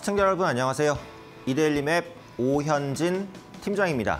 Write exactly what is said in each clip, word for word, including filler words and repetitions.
시청자 여러분 안녕하세요. 이데일리맵 오현진 팀장입니다.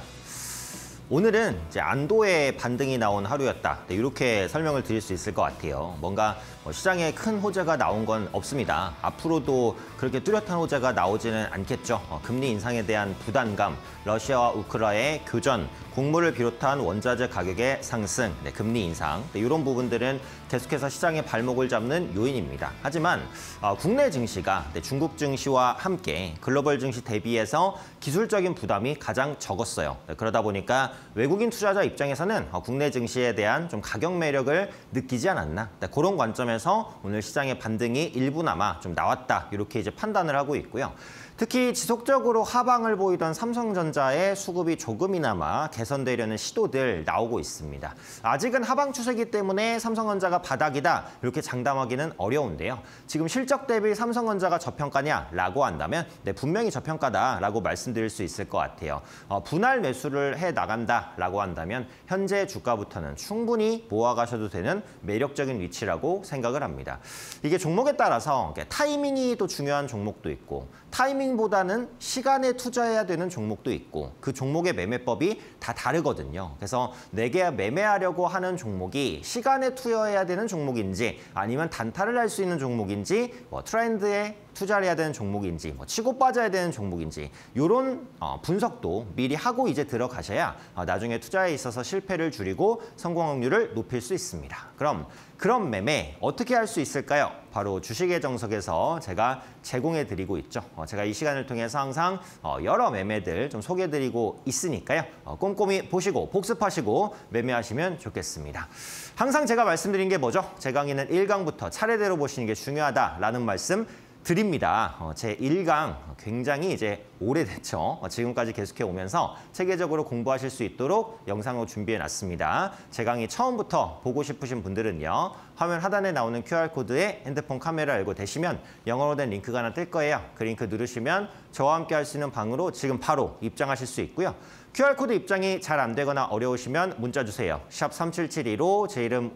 오늘은 이제 안도의 반등이 나온 하루였다. 네, 이렇게 설명을 드릴 수 있을 것 같아요. 뭔가 시장에 큰 호재가 나온 건 없습니다. 앞으로도 그렇게 뚜렷한 호재가 나오지는 않겠죠. 어, 금리 인상에 대한 부담감, 러시아와 우크라이나의 교전, 곡물을 비롯한 원자재 가격의 상승, 네, 금리 인상, 네, 이런 부분들은 계속해서 시장의 발목을 잡는 요인입니다. 하지만 어, 국내 증시가 네, 중국 증시와 함께 글로벌 증시 대비해서 기술적인 부담이 가장 적었어요. 네, 그러다 보니까 외국인 투자자 입장에서는 어, 국내 증시에 대한 좀 가격 매력을 느끼지 않았나, 네, 그런 관점에서 오늘 시장의 반등이 일부나마 좀 나왔다, 이렇게 이제 판단을 하고 있고요. 특히 지속적으로 하방을 보이던 삼성전자의 수급이 조금이나마 개선되려는 시도들 나오고 있습니다. 아직은 하방 추세이기 때문에 삼성전자가 바닥이다, 이렇게 장담하기는 어려운데요. 지금 실적 대비 삼성전자가 저평가냐라고 한다면 네, 분명히 저평가다라고 말씀드릴 수 있을 것 같아요. 어, 분할 매수를 해 나간다라고 한다면 현재 주가부터는 충분히 모아가셔도 되는 매력적인 위치라고 생각을 합니다. 이게 종목에 따라서 타이밍이 또 중요한 종목도 있고 타이밍보다는 시간에 투자해야 되는 종목도 있고 그 종목의 매매법이 다 다르거든요. 그래서 내게 매매하려고 하는 종목이 시간에 투여해야 되는 종목인지 아니면 단타를 할 수 있는 종목인지 뭐 트렌드에 투자를 해야 되는 종목인지 뭐 치고 빠져야 되는 종목인지 이런 어, 분석도 미리 하고 이제 들어가셔야 어, 나중에 투자에 있어서 실패를 줄이고 성공 확률을 높일 수 있습니다. 그럼 그런 매매 어떻게 할 수 있을까요? 바로 주식의 정석에서 제가 제공해드리고 있죠. 어, 제가 이 시간을 통해서 항상 어, 여러 매매들 좀 소개해드리고 있으니까요. 어, 꼼꼼히 보시고 복습하시고 매매하시면 좋겠습니다. 항상 제가 말씀드린 게 뭐죠? 제 강의는 일 강부터 차례대로 보시는 게 중요하다라는 말씀 드립니다. 어, 제 일 강 굉장히 이제 오래됐죠. 어, 지금까지 계속해 오면서 체계적으로 공부하실 수 있도록 영상을 준비해 놨습니다. 제 강의 처음부터 보고 싶으신 분들은요. 화면 하단에 나오는 큐알코드에 핸드폰 카메라 열고 대시면 영어로 된 링크가 하나 뜰 거예요. 그 링크 누르시면 저와 함께 할 수 있는 방으로 지금 바로 입장하실 수 있고요. 큐알코드 입장이 잘 안 되거나 어려우시면 문자 주세요. 샵 삼칠칠이로 제 이름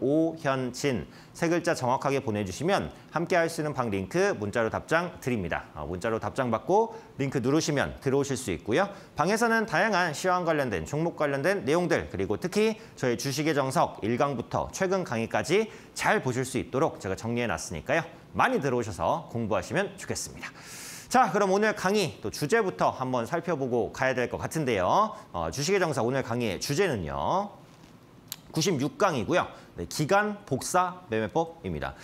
오현진 세 글자 정확하게 보내주시면 함께 할 수 있는 방 링크 문자로 답장 드립니다. 어, 문자로 답장 받고 링크 누르시면 들어오실 수 있고요. 방에서는 다양한 시황 관련된 종목 관련된 내용들 그리고 특히 저희 주식의 정석 일 강부터 최근 강의까지 잘 보실 수 있도록 제가 정리해 놨으니까요. 많이 들어오셔서 공부하시면 좋겠습니다. 자, 그럼 오늘 강의 또 주제부터 한번 살펴보고 가야 될 것 같은데요. 어, 주식의 정석 오늘 강의의 주제는요. 구십육 강이고요. 네, 기간 복사 매매법입니다.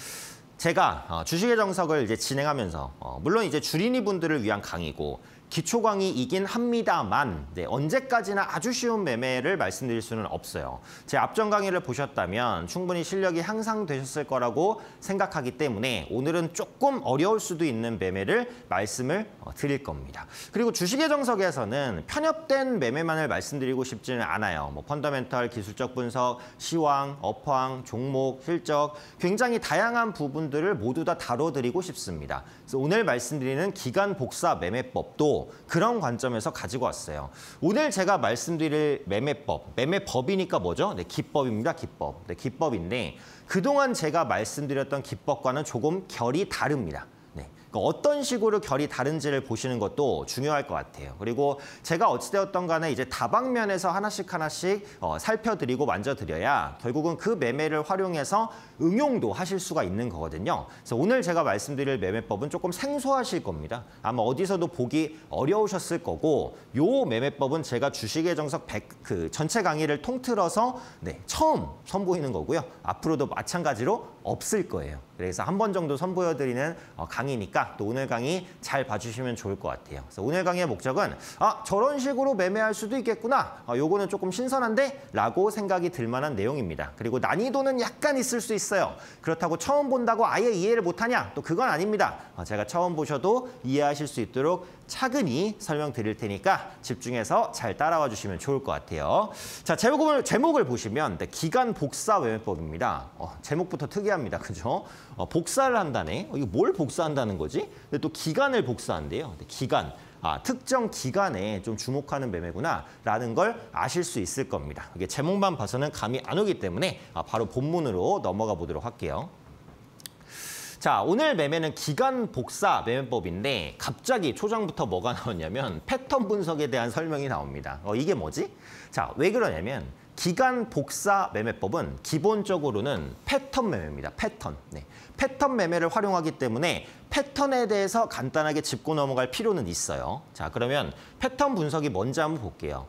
제가 어, 주식의 정석을 이제 진행하면서 어, 물론 이제 주린이 분들을 위한 강의고 기초 강의이긴 합니다만 네, 언제까지나 아주 쉬운 매매를 말씀드릴 수는 없어요. 제 앞전 강의를 보셨다면 충분히 실력이 향상되셨을 거라고 생각하기 때문에 오늘은 조금 어려울 수도 있는 매매를 말씀을 어, 드릴 겁니다. 그리고 주식의 정석에서는 편협된 매매만을 말씀드리고 싶지는 않아요. 뭐 펀더멘털, 기술적 분석, 시황, 업황, 종목, 실적 굉장히 다양한 부분들을 모두 다 다뤄드리고 싶습니다. 그래서 오늘 말씀드리는 기간 복사 매매법도 그런 관점에서 가지고 왔어요. 오늘 제가 말씀드릴 매매법, 매매법이니까 뭐죠? 네, 기법입니다. 기법. 네, 기법인데 그동안 제가 말씀드렸던 기법과는 조금 결이 다릅니다. 네. 어떤 식으로 결이 다른지를 보시는 것도 중요할 것 같아요. 그리고 제가 어찌되었던 간에 이제 다방면에서 하나씩 하나씩 어, 살펴드리고 만져드려야 결국은 그 매매를 활용해서 응용도 하실 수가 있는 거거든요. 그래서 오늘 제가 말씀드릴 매매법은 조금 생소하실 겁니다. 아마 어디서도 보기 어려우셨을 거고 요 매매법은 제가 주식의 정석 백, 그 전체 강의를 통틀어서 네, 처음 선보이는 거고요. 앞으로도 마찬가지로 없을 거예요. 그래서 한 번 정도 선보여드리는 어, 강의니까 또 오늘 강의 잘 봐주시면 좋을 것 같아요. 그래서 오늘 강의의 목적은 아 저런 식으로 매매할 수도 있겠구나. 아, 요거는 조금 신선한데? 라고 생각이 들 만한 내용입니다. 그리고 난이도는 약간 있을 수 있어요. 그렇다고 처음 본다고 아예 이해를 못하냐? 또 그건 아닙니다. 아, 제가 처음 보셔도 이해하실 수 있도록 차근히 설명드릴 테니까 집중해서 잘 따라와 주시면 좋을 것 같아요. 자, 제목을, 제목을 보시면 네, 기간 복사 매매법입니다. 어, 제목부터 특이합니다. 그죠? 어, 복사를 한다네. 어, 이거 뭘 복사한다는 거지? 근데 또 기간을 복사한대요. 기간. 아, 특정 기간에 좀 주목하는 매매구나라는 걸 아실 수 있을 겁니다. 이게 제목만 봐서는 감이 안 오기 때문에 아, 바로 본문으로 넘어가 보도록 할게요. 자, 오늘 매매는 기간 복사 매매법인데 갑자기 초장부터 뭐가 나왔냐면 패턴 분석에 대한 설명이 나옵니다. 어, 이게 뭐지? 자, 왜 그러냐면 기간 복사 매매법은 기본적으로는 패턴 매매입니다. 패턴. 네. 패턴 매매를 활용하기 때문에 패턴에 대해서 간단하게 짚고 넘어갈 필요는 있어요. 자, 그러면 패턴 분석이 뭔지 한번 볼게요.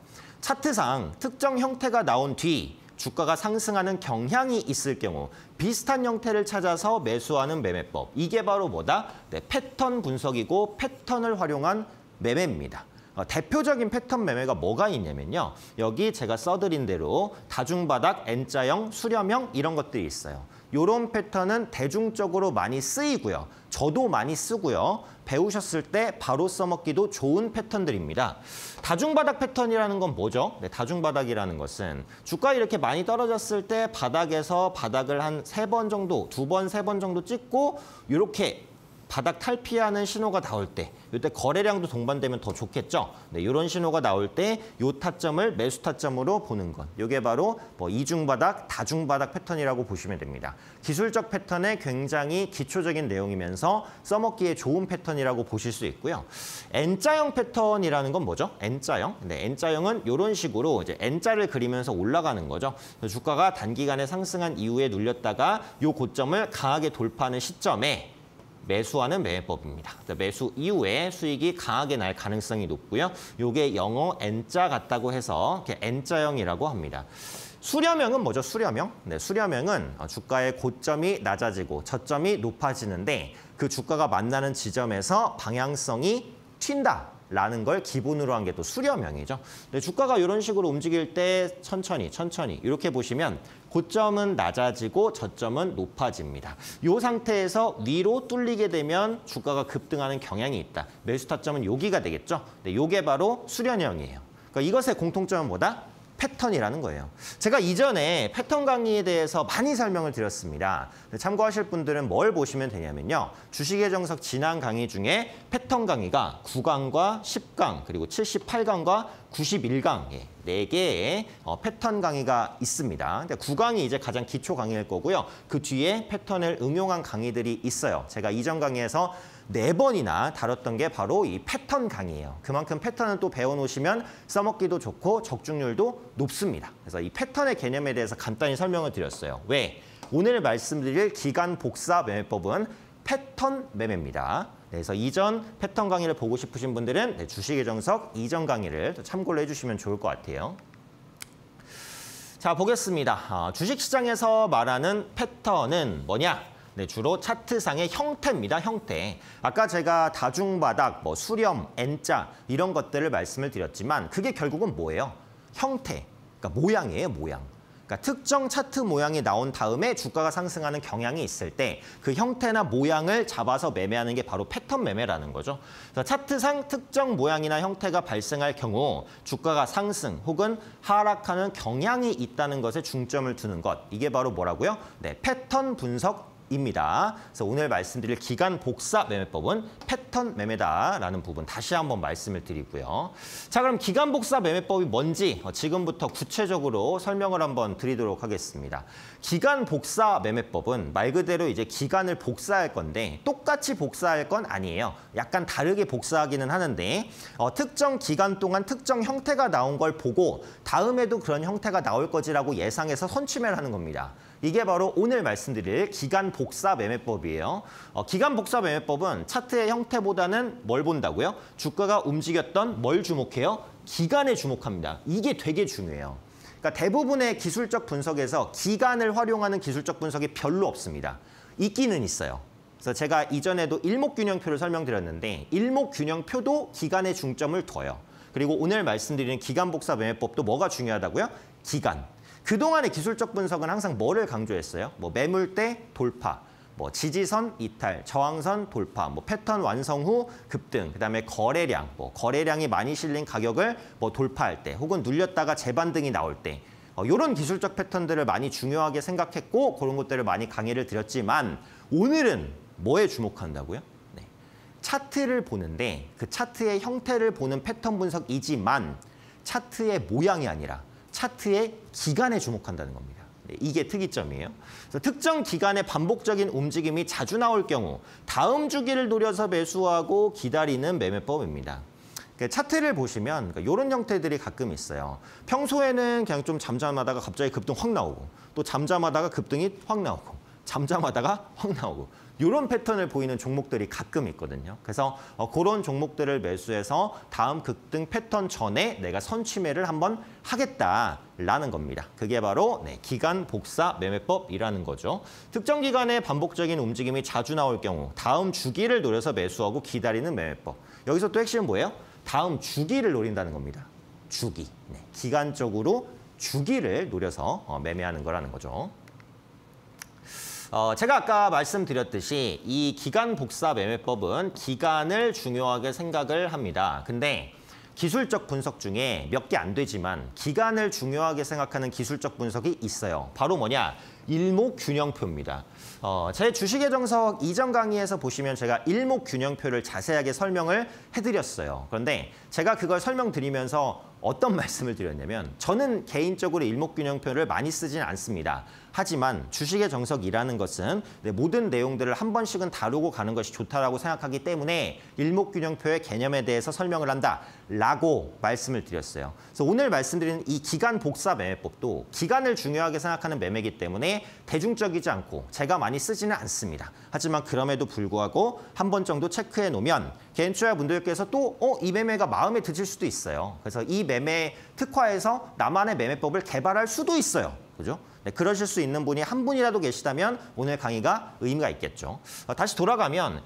차트상 특정 형태가 나온 뒤 주가가 상승하는 경향이 있을 경우 비슷한 형태를 찾아서 매수하는 매매법. 이게 바로 뭐다? 네, 패턴 분석이고 패턴을 활용한 매매입니다. 어, 대표적인 패턴 매매가 뭐가 있냐면요. 여기 제가 써드린 대로 다중바닥, N자형, 수렴형 이런 것들이 있어요. 이런 패턴은 대중적으로 많이 쓰이고요. 저도 많이 쓰고요. 배우셨을 때 바로 써먹기도 좋은 패턴들입니다. 다중바닥 패턴이라는 건 뭐죠? 네, 다중바닥이라는 것은 주가 이렇게 많이 떨어졌을 때 바닥에서 바닥을 한 세 번 정도, 두 번, 세 번 정도 찍고 이렇게 바닥 탈피하는 신호가 나올 때, 이때 거래량도 동반되면 더 좋겠죠. 네, 이런 신호가 나올 때 이 타점을 매수 타점으로 보는 것. 이게 바로 뭐 이중바닥, 다중바닥 패턴이라고 보시면 됩니다. 기술적 패턴에 굉장히 기초적인 내용이면서 써먹기에 좋은 패턴이라고 보실 수 있고요. N자형 패턴이라는 건 뭐죠? N자형. 네, N자형은 이런 식으로 이제 N자를 그리면서 올라가는 거죠. 주가가 단기간에 상승한 이후에 눌렸다가 이 고점을 강하게 돌파하는 시점에 매수하는 매매법입니다. 매수 이후에 수익이 강하게 날 가능성이 높고요. 이게 영어 N자 같다고 해서 N자형이라고 합니다. 수렴형은 뭐죠? 수렴형. 네, 수렴형은 주가의 고점이 낮아지고 저점이 높아지는데 그 주가가 만나는 지점에서 방향성이 튄다. 라는 걸 기본으로 한 게 또 수렴형이죠. 근데 주가가 이런 식으로 움직일 때 천천히 천천히 이렇게 보시면 고점은 낮아지고 저점은 높아집니다. 이 상태에서 위로 뚫리게 되면 주가가 급등하는 경향이 있다. 매수 타점은 여기가 되겠죠. 네, 이게 바로 수렴형이에요. 그러니까 이것의 공통점은 뭐다? 패턴이라는 거예요. 제가 이전에 패턴 강의에 대해서 많이 설명을 드렸습니다. 참고하실 분들은 뭘 보시면 되냐면요. 주식의 정석 지난 강의 중에 패턴 강의가 구 강과 십 강 그리고 칠십팔 강과 구십일 강 네 개의 어, 패턴 강의가 있습니다. 근데 구 강이 이제 가장 기초 강의일 거고요. 그 뒤에 패턴을 응용한 강의들이 있어요. 제가 이전 강의에서 네 번이나 다뤘던 게 바로 이 패턴 강의예요. 그만큼 패턴을 또 배워놓으시면 써먹기도 좋고 적중률도 높습니다. 그래서 이 패턴의 개념에 대해서 간단히 설명을 드렸어요. 왜? 오늘 말씀드릴 기간 복사 매매법은 패턴 매매입니다. 그래서 이전 패턴 강의를 보고 싶으신 분들은 네, 주식의 정석 이전 강의를 참고를 해주시면 좋을 것 같아요. 자, 보겠습니다. 어, 주식시장에서 말하는 패턴은 뭐냐? 네, 주로 차트상의 형태입니다. 형태. 아까 제가 다중바닥, 뭐 수렴, N자 이런 것들을 말씀을 드렸지만 그게 결국은 뭐예요? 형태. 그러니까 모양이에요, 모양. 그러니까 특정 차트 모양이 나온 다음에 주가가 상승하는 경향이 있을 때 그 형태나 모양을 잡아서 매매하는 게 바로 패턴 매매라는 거죠. 그래서 차트상 특정 모양이나 형태가 발생할 경우 주가가 상승 혹은 하락하는 경향이 있다는 것에 중점을 두는 것. 이게 바로 뭐라고요? 네, 패턴 분석. 입니다. 그래서 오늘 말씀드릴 기간 복사 매매법은 패턴 매매다라는 부분 다시 한번 말씀을 드리고요. 자, 그럼 기간 복사 매매법이 뭔지 지금부터 구체적으로 설명을 한번 드리도록 하겠습니다. 기간 복사 매매법은 말 그대로 이제 기간을 복사할 건데 똑같이 복사할 건 아니에요. 약간 다르게 복사하기는 하는데 어, 특정 기간 동안 특정 형태가 나온 걸 보고 다음에도 그런 형태가 나올 거지라고 예상해서 선취매를 하는 겁니다. 이게 바로 오늘 말씀드릴 기간 복사 매매법이에요. 어, 기간 복사 매매법은 차트의 형태보다는 뭘 본다고요? 주가가 움직였던 뭘 주목해요? 기간에 주목합니다. 이게 되게 중요해요. 그러니까 대부분의 기술적 분석에서 기간을 활용하는 기술적 분석이 별로 없습니다. 있기는 있어요. 그래서 제가 이전에도 일목균형표를 설명드렸는데 일목균형표도 기간에 중점을 둬요. 그리고 오늘 말씀드리는 기간 복사 매매법도 뭐가 중요하다고요? 기간. 그동안의 기술적 분석은 항상 뭐를 강조했어요? 뭐 매물대 돌파, 뭐 지지선 이탈, 저항선 돌파, 뭐 패턴 완성 후 급등, 그다음에 거래량, 뭐 거래량이 많이 실린 가격을 뭐 돌파할 때, 혹은 눌렸다가 재반등이 나올 때, 어, 이런 기술적 패턴들을 많이 중요하게 생각했고 그런 것들을 많이 강의를 드렸지만 오늘은 뭐에 주목한다고요? 네. 차트를 보는데 그 차트의 형태를 보는 패턴 분석이지만 차트의 모양이 아니라 차트의 기간에 주목한다는 겁니다. 네, 이게 특이점이에요. 그래서 특정 기간에 반복적인 움직임이 자주 나올 경우 다음 주기를 노려서 매수하고 기다리는 매매법입니다. 차트를 보시면 이런 형태들이 가끔 있어요. 평소에는 그냥 좀 잠잠하다가 갑자기 급등 확 나오고 또 잠잠하다가 급등이 확 나오고 잠잠하다가 확 나오고 이런 패턴을 보이는 종목들이 가끔 있거든요. 그래서 어, 그런 종목들을 매수해서 다음 급등 패턴 전에 내가 선취매를 한번 하겠다라는 겁니다. 그게 바로 네, 기간 복사 매매법이라는 거죠. 특정 기간에 반복적인 움직임이 자주 나올 경우 다음 주기를 노려서 매수하고 기다리는 매매법. 여기서 또 핵심은 뭐예요? 다음 주기를 노린다는 겁니다. 주기. 네, 기간적으로 주기를 노려서 어, 매매하는 거라는 거죠. 어, 제가 아까 말씀드렸듯이 이 기간 복사 매매법은 기간을 중요하게 생각을 합니다. 근데 기술적 분석 중에 몇 개 안 되지만 기간을 중요하게 생각하는 기술적 분석이 있어요. 바로 뭐냐? 일목균형표입니다. 어, 제 주식의 정석 이전 강의에서 보시면 제가 일목균형표를 자세하게 설명을 해드렸어요. 그런데 제가 그걸 설명드리면서 어떤 말씀을 드렸냐면 저는 개인적으로 일목균형표를 많이 쓰지는 않습니다. 하지만 주식의 정석이라는 것은 모든 내용들을 한 번씩은 다루고 가는 것이 좋다라고 생각하기 때문에 일목균형표의 개념에 대해서 설명을 한다라고 말씀을 드렸어요. 그래서 오늘 말씀드리는 이 기간 복사 매매법도 기간을 중요하게 생각하는 매매이기 때문에 대중적이지 않고 제가 많이 쓰지는 않습니다. 하지만 그럼에도 불구하고 한 번 정도 체크해 놓으면 개인 투자분들께서 또 어, 이 매매가 마음에 드실 수도 있어요. 그래서 이 매매 특화해서 나만의 매매법을 개발할 수도 있어요. 그죠? 네, 그러실 수 있는 분이 한 분이라도 계시다면 오늘 강의가 의미가 있겠죠. 어, 다시 돌아가면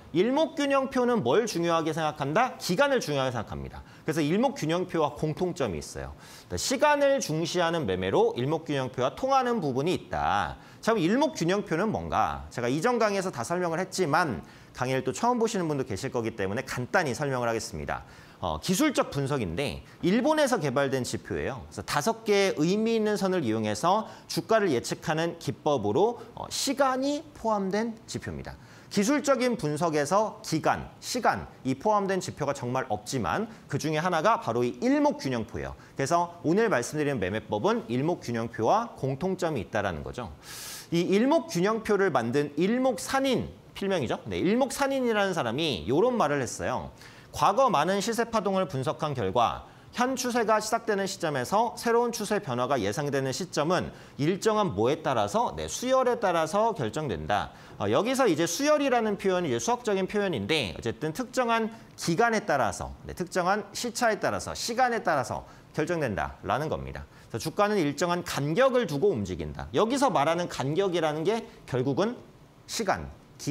일목균형표는 뭘 중요하게 생각한다? 기간을 중요하게 생각합니다. 그래서 일목균형표와 공통점이 있어요. 시간을 중시하는 매매로 일목균형표와 통하는 부분이 있다. 자, 그럼 일목균형표는 뭔가? 제가 이전 강의에서 다 설명을 했지만 강의를 또 처음 보시는 분도 계실 거기 때문에 간단히 설명을 하겠습니다. 어, 기술적 분석인데 일본에서 개발된 지표예요. 그래서 다섯 개의 의미 있는 선을 이용해서 주가를 예측하는 기법으로 어, 시간이 포함된 지표입니다. 기술적인 분석에서 기간, 시간, 이 포함된 지표가 정말 없지만 그중에 하나가 바로 이 일목균형표예요. 그래서 오늘 말씀드리는 매매법은 일목균형표와 공통점이 있다는 거죠. 이 일목균형표를 만든 일목산인, 필명이죠. 네, 일목산인이라는 사람이 이런 말을 했어요. 과거 많은 시세 파동을 분석한 결과 현 추세가 시작되는 시점에서 새로운 추세 변화가 예상되는 시점은 일정한 뭐에 따라서 네, 수열에 따라서 결정된다. 어, 여기서 이제 수열이라는 표현이 이제 수학적인 표현인데 어쨌든 특정한 기간에 따라서 네, 특정한 시차에 따라서 시간에 따라서 결정된다라는 겁니다. 그래서 주가는 일정한 간격을 두고 움직인다. 여기서 말하는 간격이라는 게 결국은 시간.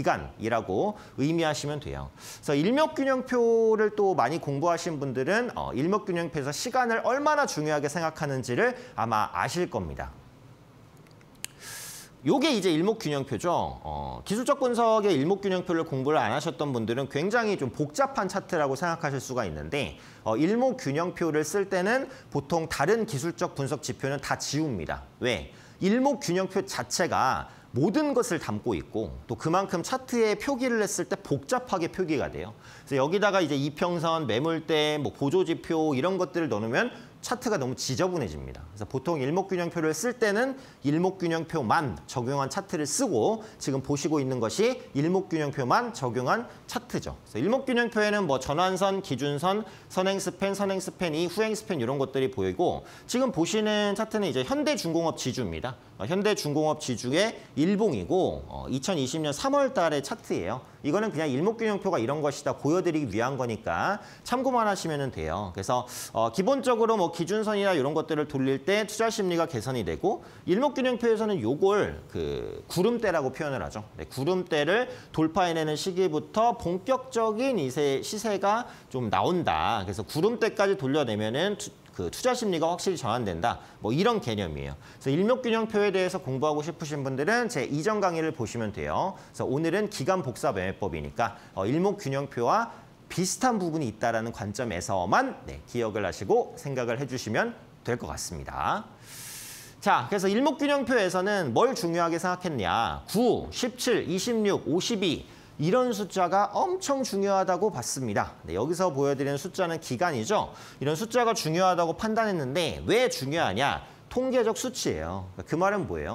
기간이라고 의미하시면 돼요. 그래서 일목균형표를 또 많이 공부하신 분들은 어, 일목균형표에서 시간을 얼마나 중요하게 생각하는지를 아마 아실 겁니다. 요게 이제 일목균형표죠. 어, 기술적 분석의 일목균형표를 공부를 안 하셨던 분들은 굉장히 좀 복잡한 차트라고 생각하실 수가 있는데 어, 일목균형표를 쓸 때는 보통 다른 기술적 분석 지표는 다 지웁니다. 왜? 일목균형표 자체가 모든 것을 담고 있고 또 그만큼 차트에 표기를 했을 때 복잡하게 표기가 돼요. 그래서 여기다가 이제 이평선, 매물대, 뭐 보조지표 이런 것들을 넣으면 차트가 너무 지저분해집니다. 그래서 보통 일목균형표를 쓸 때는 일목균형표만 적용한 차트를 쓰고 지금 보시고 있는 것이 일목균형표만 적용한 차트죠. 그래서 일목균형표에는 뭐 전환선, 기준선, 선행스팬, 선행스팬, 후행스팬 이런 것들이 보이고 지금 보시는 차트는 이제 현대중공업 지주입니다. 어, 현대중공업 지주의 일봉이고 어, 이천이십 년 삼월 달의 차트예요. 이거는 그냥 일목균형표가 이런 것이다 보여드리기 위한 거니까 참고만 하시면 돼요. 그래서 어, 기본적으로 뭐 기준선이나 이런 것들을 돌릴 때 투자 심리가 개선이 되고 일목균형표에서는 요걸 그 구름대라고 표현을 하죠. 네, 구름대를 돌파해내는 시기부터 본격적인 이세 시세가 좀 나온다. 그래서 구름대까지 돌려내면은 투, 그 투자 심리가 확실히 전환된다. 뭐 이런 개념이에요. 그래서 일목균형표에 대해서 공부하고 싶으신 분들은 제 이전 강의를 보시면 돼요. 그래서 오늘은 기간 복사 매매법이니까 어, 일목균형표와 비슷한 부분이 있다는 관점에서만 네, 기억을 하시고 생각을 해주시면 될 것 같습니다. 자, 그래서 일목균형표에서는 뭘 중요하게 생각했냐. 구, 십칠, 이십육, 오십이 이런 숫자가 엄청 중요하다고 봤습니다. 네, 여기서 보여드리는 숫자는 기간이죠. 이런 숫자가 중요하다고 판단했는데 왜 중요하냐? 통계적 수치예요. 그 말은 뭐예요?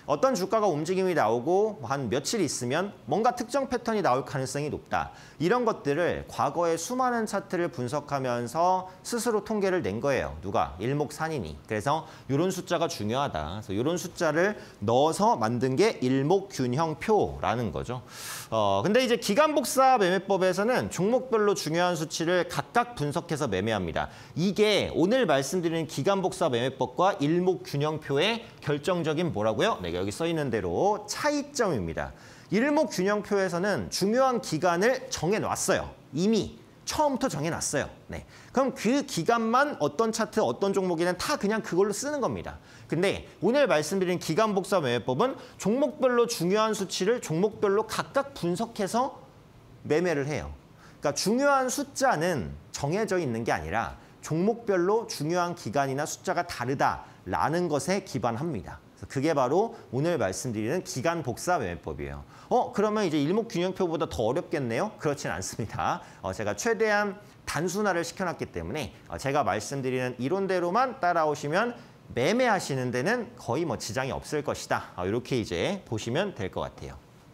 어떤 주가가 움직임이 나오고 한 며칠 있으면 뭔가 특정 패턴이 나올 가능성이 높다. 이런 것들을 과거의 수많은 차트를 분석하면서 스스로 통계를 낸 거예요. 누가? 일목산인이. 그래서 이런 숫자가 중요하다. 그래서 이런 숫자를 넣어서 만든 게 일목균형표라는 거죠. 어, 근데 이제 기간복사 매매법에서는 종목별로 중요한 수치를 각각 분석해서 매매합니다. 이게 오늘 말씀드리는 기간복사 매매법과 일목균형표의 결정적인 뭐라고요? 네, 여기 써 있는 대로 차이점입니다. 일목균형표에서는 중요한 기간을 정해놨어요. 이미 처음부터 정해놨어요. 네. 그럼 그 기간만 어떤 차트, 어떤 종목에는 다 그냥 그걸로 쓰는 겁니다. 근데 오늘 말씀드린 기간복사 매매법은 종목별로 중요한 수치를 종목별로 각각 분석해서 매매를 해요. 그러니까 중요한 숫자는 정해져 있는 게 아니라 종목별로 중요한 기간이나 숫자가 다르다라는 것에 기반합니다. 그게 바로 오늘 말씀드리는 기간복사 매매법이에요. 어, 그러면 이제 일목균형표보다 더 어렵겠네요? 그렇진 않습니다. 어, 제가 최대한 단순화를 시켜놨기 때문에 어, 제가 말씀드리는 이론대로만 따라오시면 매매하시는 데는 거의 뭐 지장이 없을 것이다. 어, 이렇게 이제 보시면 될 것 같아요.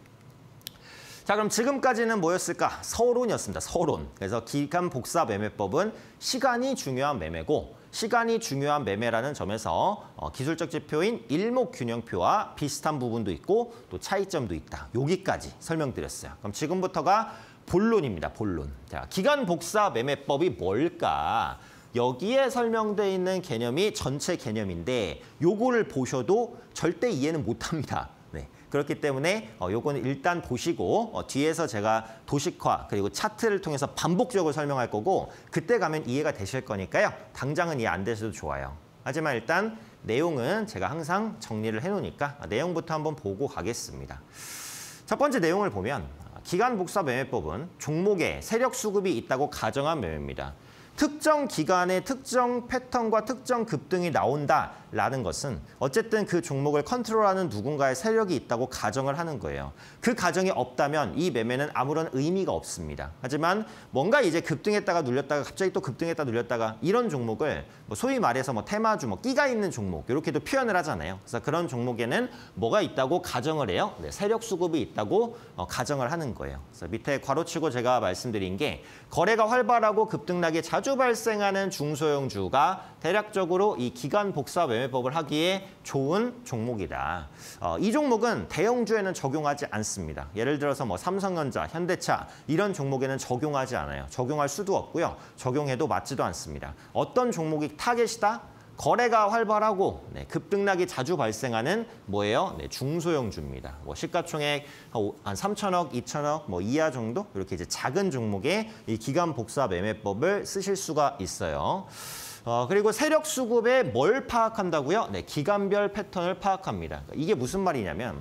자, 그럼 지금까지는 뭐였을까? 서론이었습니다. 서론. 그래서 기간복사 매매법은 시간이 중요한 매매고 시간이 중요한 매매라는 점에서 어, 기술적 지표인 일목균형표와 비슷한 부분도 있고 또 차이점도 있다. 여기까지 설명드렸어요. 그럼 지금부터가 본론입니다. 본론. 자, 기간복사 매매법이 뭘까? 여기에 설명되어 있는 개념이 전체 개념인데 요거를 보셔도 절대 이해는 못합니다. 네. 그렇기 때문에 어, 요거는 일단 보시고 어, 뒤에서 제가 도식화 그리고 차트를 통해서 반복적으로 설명할 거고 그때 가면 이해가 되실 거니까요. 당장은 이해 안 되셔도 좋아요. 하지만 일단 내용은 제가 항상 정리를 해놓으니까 내용부터 한번 보고 가겠습니다. 첫 번째 내용을 보면 기간복사 매매법은 종목에 세력 수급이 있다고 가정한 매매입니다. 특정 기간에 특정 패턴과 특정 급등이 나온다라는 것은 어쨌든 그 종목을 컨트롤하는 누군가의 세력이 있다고 가정을 하는 거예요. 그 가정이 없다면 이 매매는 아무런 의미가 없습니다. 하지만 뭔가 이제 급등했다가 눌렸다가 갑자기 또 급등했다 눌렸다가 이런 종목을 뭐 소위 말해서 뭐 테마주, 뭐 끼가 있는 종목 이렇게도 표현을 하잖아요. 그래서 그런 종목에는 뭐가 있다고 가정을 해요. 네, 세력 수급이 있다고 어, 가정을 하는 거예요. 그래서 밑에 괄호치고 제가 말씀드린 게 거래가 활발하고 급등락이 자주 발생하는 중소형주가 대략적으로 이 기간복사 매매법을 하기에 좋은 종목이다. 어, 이 종목은 대형주에는 적용하지 않습니다. 예를 들어서 뭐 삼성전자, 현대차 이런 종목에는 적용하지 않아요. 적용할 수도 없고요. 적용해도 맞지도 않습니다. 어떤 종목이 타겟이다? 거래가 활발하고 네, 급등락이 자주 발생하는 뭐예요? 네, 중소형주입니다. 뭐 시가총액 한 삼천억, 이천억 뭐 이하 정도 이렇게 이제 작은 종목의 이 기간복사 매매법을 쓰실 수가 있어요. 어, 그리고 세력 수급에 뭘 파악한다고요? 네, 기간별 패턴을 파악합니다. 이게 무슨 말이냐면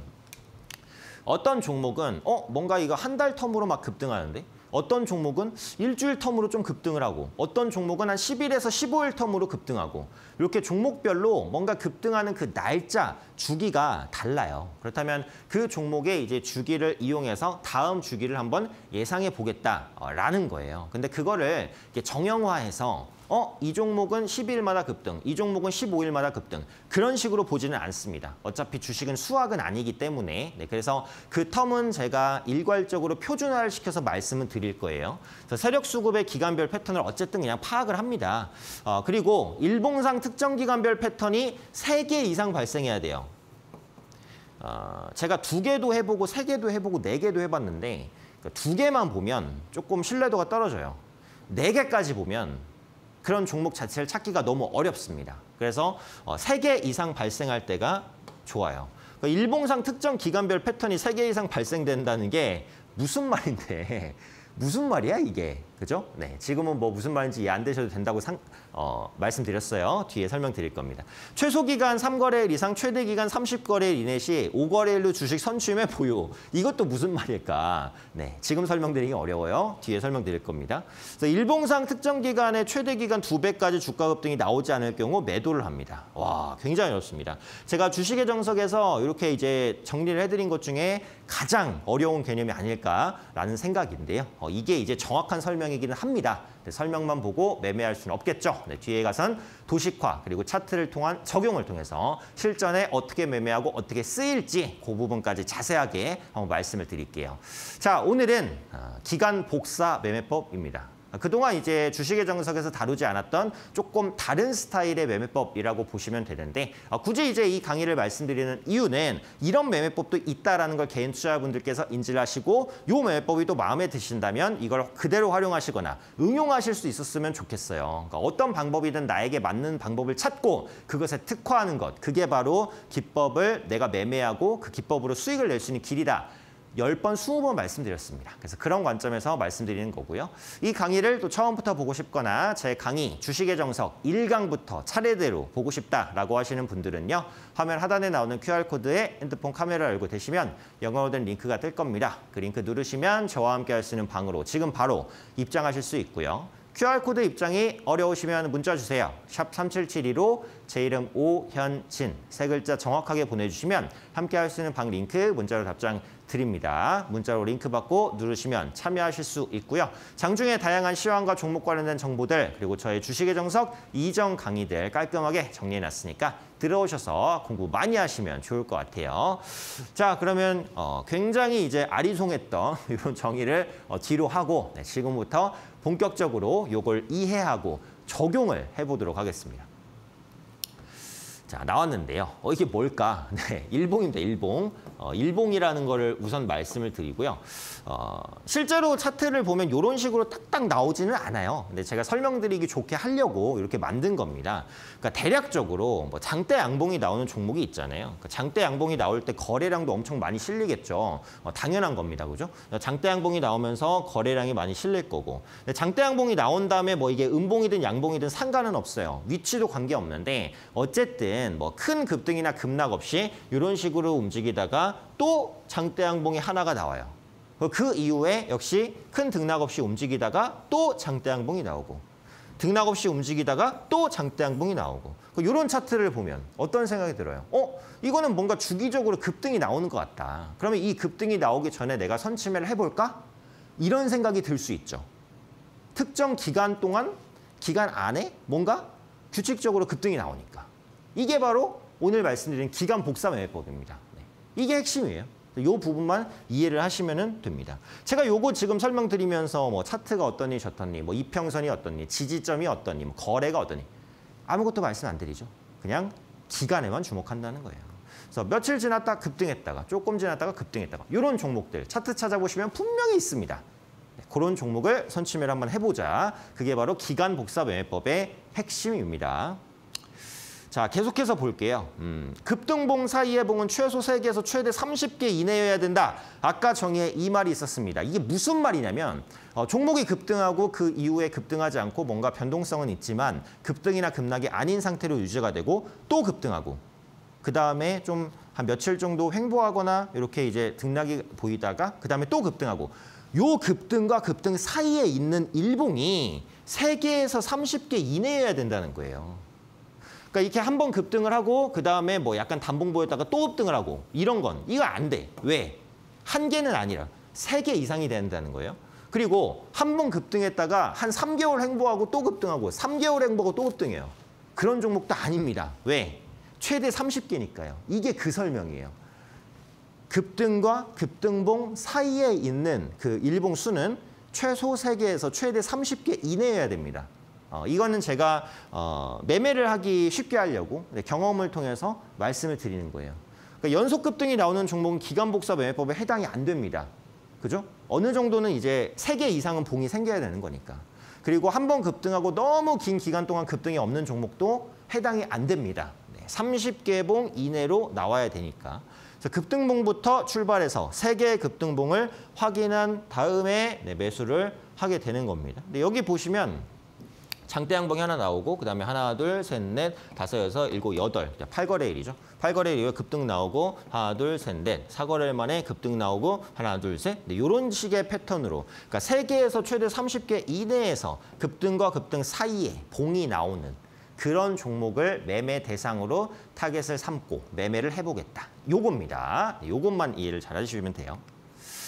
어떤 종목은 어 뭔가 이거 한 달 텀으로 막 급등하는데. 어떤 종목은 일주일 텀으로 좀 급등을 하고 어떤 종목은 한 십 일에서 십오 일 텀으로 급등하고 이렇게 종목별로 뭔가 급등하는 그 날짜, 주기가 달라요. 그렇다면 그 종목의 이제 주기를 이용해서 다음 주기를 한번 예상해 보겠다라는 거예요. 근데 그거를 정형화해서 어, 이 종목은 십 일마다 급등, 이 종목은 십오 일마다 급등 그런 식으로 보지는 않습니다. 어차피 주식은 수학은 아니기 때문에 네, 그래서 그 텀은 제가 일괄적으로 표준화를 시켜서 말씀을 드릴 거예요. 그래서 세력 수급의 기간별 패턴을 어쨌든 그냥 파악을 합니다. 어, 그리고 일봉상 특정 기간별 패턴이 세 개 이상 발생해야 돼요. 어, 제가 두 개도 해보고 세 개도 해보고 네 개도 해봤는데 두 개만 보면 조금 신뢰도가 떨어져요. 네 개까지 보면 그런 종목 자체를 찾기가 너무 어렵습니다. 그래서 세 개 이상 발생할 때가 좋아요. 일봉상 특정 기간별 패턴이 세 개 이상 발생된다는 게 무슨 말인데 무슨 말이야 이게? 그죠? 네, 지금은 뭐 무슨 말인지 이해 안 되셔도 된다고 상, 어, 말씀드렸어요. 뒤에 설명드릴 겁니다. 최소 기간 삼 거래일 이상, 최대 기간 삼십 거래일 이내 시 오 거래일로 주식 선취매 보유. 이것도 무슨 말일까? 네, 지금 설명드리기 어려워요. 뒤에 설명드릴 겁니다. 그래서 일봉상 특정 기간에 최대 기간 두 배까지 주가 급등이 나오지 않을 경우 매도를 합니다. 와, 굉장히 어렵습니다. 제가 주식의 정석에서 이렇게 이제 정리를 해드린 것 중에 가장 어려운 개념이 아닐까라는 생각인데요. 어, 이게 이제 정확한 설명이기는 합니다. 네, 설명만 보고 매매할 수는 없겠죠. 네, 뒤에 가선 도식화 그리고 차트를 통한 적용을 통해서 실전에 어떻게 매매하고 어떻게 쓰일지 그 부분까지 자세하게 한번 말씀을 드릴게요. 자, 오늘은 기간 복사 매매법입니다. 그동안 이제 주식의 정석에서 다루지 않았던 조금 다른 스타일의 매매법이라고 보시면 되는데 어, 굳이 이제 이 강의를 말씀드리는 이유는 이런 매매법도 있다라는 걸 개인 투자자분들께서 인지를 하시고 이 매매법이 또 마음에 드신다면 이걸 그대로 활용하시거나 응용하실 수 있었으면 좋겠어요. 그러니까 어떤 방법이든 나에게 맞는 방법을 찾고 그것에 특화하는 것, 그게 바로 기법을 내가 매매하고 그 기법으로 수익을 낼 수 있는 길이다. 열 번, 스무 번 말씀드렸습니다. 그래서 그런 관점에서 말씀드리는 거고요. 이 강의를 또 처음부터 보고 싶거나 제 강의 주식의 정석 일 강부터 차례대로 보고 싶다라고 하시는 분들은요. 화면 하단에 나오는 큐알코드에 핸드폰 카메라를 열고 계시면 영어로 된 링크가 뜰 겁니다. 그 링크 누르시면 저와 함께 할 수 있는 방으로 지금 바로 입장하실 수 있고요. 큐알코드 입장이 어려우시면 문자 주세요. 샵 삼칠칠이로 제 이름 오현진 세 글자 정확하게 보내주시면 함께 할 수 있는 방 링크 문자로 답장 드립니다. 문자로 링크 받고 누르시면 참여하실 수 있고요. 장중에 다양한 시황과 종목 관련된 정보들 그리고 저의 주식의 정석 이전 강의들 깔끔하게 정리해놨으니까 들어오셔서 공부 많이 하시면 좋을 것 같아요. 자, 그러면 어, 굉장히 이제 아리송했던 이런 정의를 어, 뒤로 하고 네, 지금부터 본격적으로 이걸 이해하고 적용을 해보도록 하겠습니다. 자, 나왔는데요. 어, 이게 뭘까? 네, 일봉입니다. 일봉. 어, 일봉이라는 거를 우선 말씀을 드리고요. 어, 실제로 차트를 보면 이런 식으로 딱딱 나오지는 않아요. 근데 제가 설명드리기 좋게 하려고 이렇게 만든 겁니다. 그러니까 대략적으로 뭐 장대 양봉이 나오는 종목이 있잖아요. 그러니까 장대 양봉이 나올 때 거래량도 엄청 많이 실리겠죠. 어, 당연한 겁니다. 그죠? 장대 양봉이 나오면서 거래량이 많이 실릴 거고. 근데 장대 양봉이 나온 다음에 뭐 이게 음봉이든 양봉이든 상관은 없어요. 위치도 관계없는데 어쨌든 뭐 큰 급등이나 급락 없이 이런 식으로 움직이다가 또 장대 양봉이 하나가 나와요. 그 이후에 역시 큰 등락 없이 움직이다가 또 장대 양봉이 나오고 등락 없이 움직이다가 또 장대 양봉이 나오고 이런 차트를 보면 어떤 생각이 들어요? 어? 이거는 뭔가 주기적으로 급등이 나오는 것 같다. 그러면 이 급등이 나오기 전에 내가 선침해를 해볼까? 이런 생각이 들 수 있죠. 특정 기간 동안, 기간 안에 뭔가 규칙적으로 급등이 나오니까. 이게 바로 오늘 말씀드린 기간 복사 매매법입니다. 네. 이게 핵심이에요. 이 부분만 이해를 하시면 됩니다. 제가 요거 지금 설명드리면서 뭐 차트가 어떠니 저떠니, 뭐 이평선이 어떠니, 지지점이 어떠니, 뭐 거래가 어떠니 아무것도 말씀 안 드리죠. 그냥 기간에만 주목한다는 거예요. 그래서 며칠 지났다 급등했다가 조금 지났다가 급등했다가 이런 종목들 차트 찾아보시면 분명히 있습니다. 네, 그런 종목을 선침해를 한번 해보자. 그게 바로 기간 복사 매매법의 핵심입니다. 자, 계속해서 볼게요. 음, 급등봉 사이의 봉은 최소 세 개에서 최대 삼십 개 이내여야 된다. 아까 정의에 이 말이 있었습니다. 이게 무슨 말이냐면 어, 종목이 급등하고 그 이후에 급등하지 않고 뭔가 변동성은 있지만 급등이나 급락이 아닌 상태로 유지가 되고 또 급등하고 그 다음에 좀 한 며칠 정도 횡보하거나 이렇게 이제 등락이 보이다가 그 다음에 또 급등하고 요 급등과 급등 사이에 있는 일봉이 세 개에서 삼십 개 이내여야 된다는 거예요. 그러니까 이렇게 한 번 급등을 하고 그 다음에 뭐 약간 단봉 보였다가 또 급등을 하고 이런 건 이거 안 돼. 왜? 한 개는 아니라 세 개 이상이 된다는 거예요. 그리고 한 번 급등했다가 한 삼 개월 횡보하고 또 급등하고 삼 개월 횡보하고 또 급등해요. 그런 종목도 아닙니다. 왜? 최대 삼십 개니까요. 이게 그 설명이에요. 급등과 급등봉 사이에 있는 그 일봉 수는 최소 세 개에서 최대 삼십 개 이내여야 됩니다. 어, 이거는 제가 어, 매매를 하기 쉽게 하려고 경험을 통해서 말씀을 드리는 거예요. 그러니까 연속 급등이 나오는 종목은 기간 복사 매매법에 해당이 안 됩니다. 그죠? 어느 정도는 이제 세 개 이상은 봉이 생겨야 되는 거니까. 그리고 한 번 급등하고 너무 긴 기간 동안 급등이 없는 종목도 해당이 안 됩니다. 네, 삼십 개 봉 이내로 나와야 되니까. 그래서 급등봉부터 출발해서 세 개의 급등봉을 확인한 다음에 네, 매수를 하게 되는 겁니다. 근데 여기 보시면 장대 양봉이 하나 나오고 그다음에 하나, 둘, 셋, 넷, 다섯, 여섯, 일곱, 여덟. 팔 거래일이죠. 팔 거래일 이후에 급등 나오고 하나, 둘, 셋, 넷. 사 거래일 만에 급등 나오고 하나, 둘, 셋. 네, 이런 식의 패턴으로 그러니까 세 개에서 최대 삼십 개 이내에서 급등과 급등 사이에 봉이 나오는 그런 종목을 매매 대상으로 타겟을 삼고 매매를 해보겠다. 요겁니다. 요것만 이해를 잘 해주시면 돼요.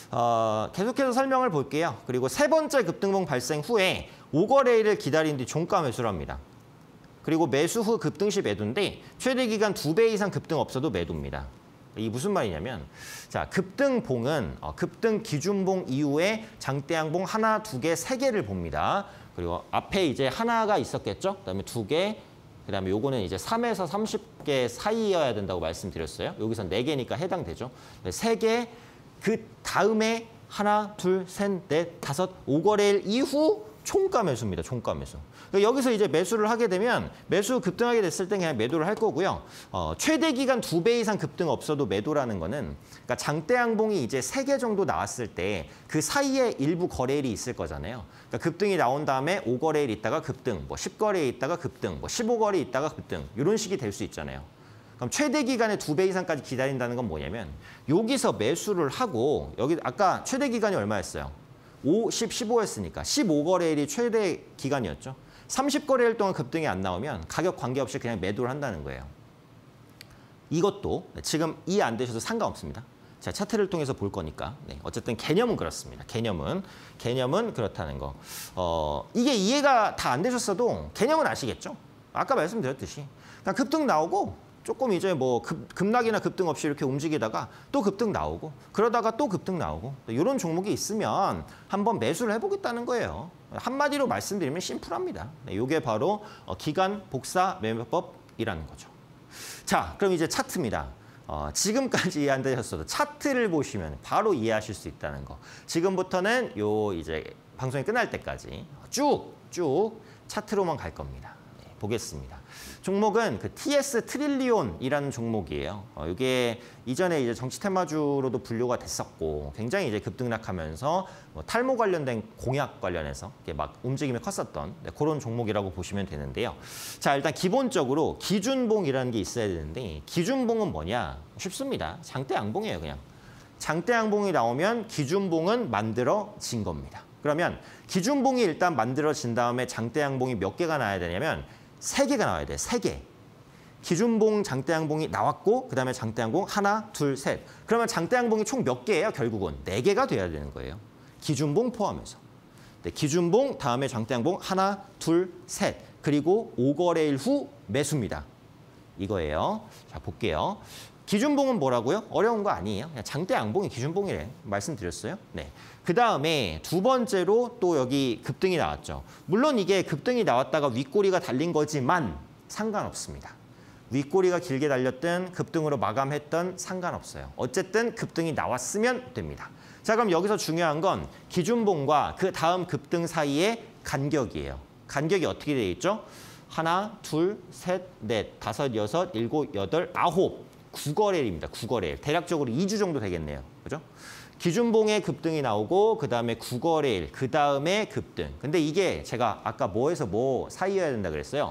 어, 계속해서 설명을 볼게요. 그리고 세 번째 급등봉 발생 후에 오거래일을 기다린 뒤 종가 매수를 합니다. 그리고 매수 후 급등 시 매도인데 최대 기간 두 배 이상 급등 없어도 매도입니다. 이게 무슨 말이냐면 자 급등봉은 어, 급등 기준봉 이후에 장대양봉 하나, 두 개, 세 개를 봅니다. 그리고 앞에 이제 하나가 있었겠죠? 그다음에 두 개, 그다음에 요거는 이제 삼에서 삼십 개 사이여야 된다고 말씀드렸어요. 여기서 네 개니까 해당되죠. 세 개, 그 다음에 하나, 둘, 셋, 넷, 다섯, 오거래일 이후 총가 매수입니다. 총가 매수. 그러니까 여기서 이제 매수를 하게 되면 매수 급등하게 됐을 때 그냥 매도를 할 거고요. 어, 최대 기간 두 배 이상 급등 없어도 매도라는 거는 그러니까 장대양봉이 이제 세 개 정도 나왔을 때 그 사이에 일부 거래일이 있을 거잖아요. 그러니까 급등이 나온 다음에 오거래일 있다가 급등, 뭐 십 거래일 있다가 급등, 뭐 십오 거래일 있다가 급등 이런 식이 될 수 있잖아요. 그럼 최대 기간에 두 배 이상까지 기다린다는 건 뭐냐면 여기서 매수를 하고 여기 아까 최대 기간이 얼마였어요? 오, 십, 십오였으니까 십오 거래일이 최대 기간이었죠. 삼십 거래일 동안 급등이 안 나오면 가격 관계없이 그냥 매도를 한다는 거예요. 이것도 지금 이해 안 되셔도 상관없습니다. 제가 차트를 통해서 볼 거니까. 네, 어쨌든 개념은 그렇습니다. 개념은 개념은 그렇다는 거. 어, 이게 이해가 다 안 되셨어도 개념은 아시겠죠? 아까 말씀드렸듯이 그냥 급등 나오고 조금 이제 뭐 급, 급락이나 급등 없이 이렇게 움직이다가 또 급등 나오고 그러다가 또 급등 나오고 이런 종목이 있으면 한번 매수를 해보겠다는 거예요. 한마디로 말씀드리면 심플합니다. 이게 바로 기간 복사 매매법이라는 거죠. 자, 그럼 이제 차트입니다. 어, 지금까지 이해 안 되셨어도 차트를 보시면 바로 이해하실 수 있다는 거. 지금부터는 요 이제 방송이 끝날 때까지 쭉 쭉 차트로만 갈 겁니다. 네, 보겠습니다. 종목은 그 티에스 트릴리온이라는 종목이에요. 어, 이게 이전에 이제 정치 테마주로도 분류가 됐었고 굉장히 이제 급등락하면서 뭐 탈모 관련된 공약 관련해서 이렇게 막 움직임이 컸었던 네, 그런 종목이라고 보시면 되는데요. 자, 일단 기본적으로 기준봉이라는 게 있어야 되는데 기준봉은 뭐냐? 쉽습니다. 장대양봉이에요, 그냥. 장대양봉이 나오면 기준봉은 만들어진 겁니다. 그러면 기준봉이 일단 만들어진 다음에 장대양봉이 몇 개가 나와야 되냐면 세 개가 나와야 돼. 세 개. 기준봉, 장대양봉이 나왔고 그다음에 장대양봉 하나, 둘, 셋. 그러면 장대양봉이 총 몇 개예요? 결국은 네 개가 돼야 되는 거예요. 기준봉 포함해서. 네, 기준봉 다음에 장대양봉 하나, 둘, 셋. 그리고 오거래일 후 매수입니다. 이거예요. 자, 볼게요. 기준봉은 뭐라고요? 어려운 거 아니에요. 그냥 장대양봉이 기준봉이래. 말씀드렸어요. 네. 그 다음에 두 번째로 또 여기 급등이 나왔죠. 물론 이게 급등이 나왔다가 윗꼬리가 달린 거지만 상관없습니다. 윗꼬리가 길게 달렸든 급등으로 마감했던 상관없어요. 어쨌든 급등이 나왔으면 됩니다. 자, 그럼 여기서 중요한 건 기준봉과 그 다음 급등 사이의 간격이에요. 간격이 어떻게 되어 있죠? 하나, 둘, 셋, 넷, 다섯, 여섯, 일곱, 여덟, 아홉. 구 거래일입니다. 구 거래일. 대략적으로 이 주 정도 되겠네요. 그죠? 기준봉에 급등이 나오고 그다음에 구 거래일, 그다음에 급등. 근데 이게 제가 아까 뭐에서 뭐 사이여야 된다 그랬어요?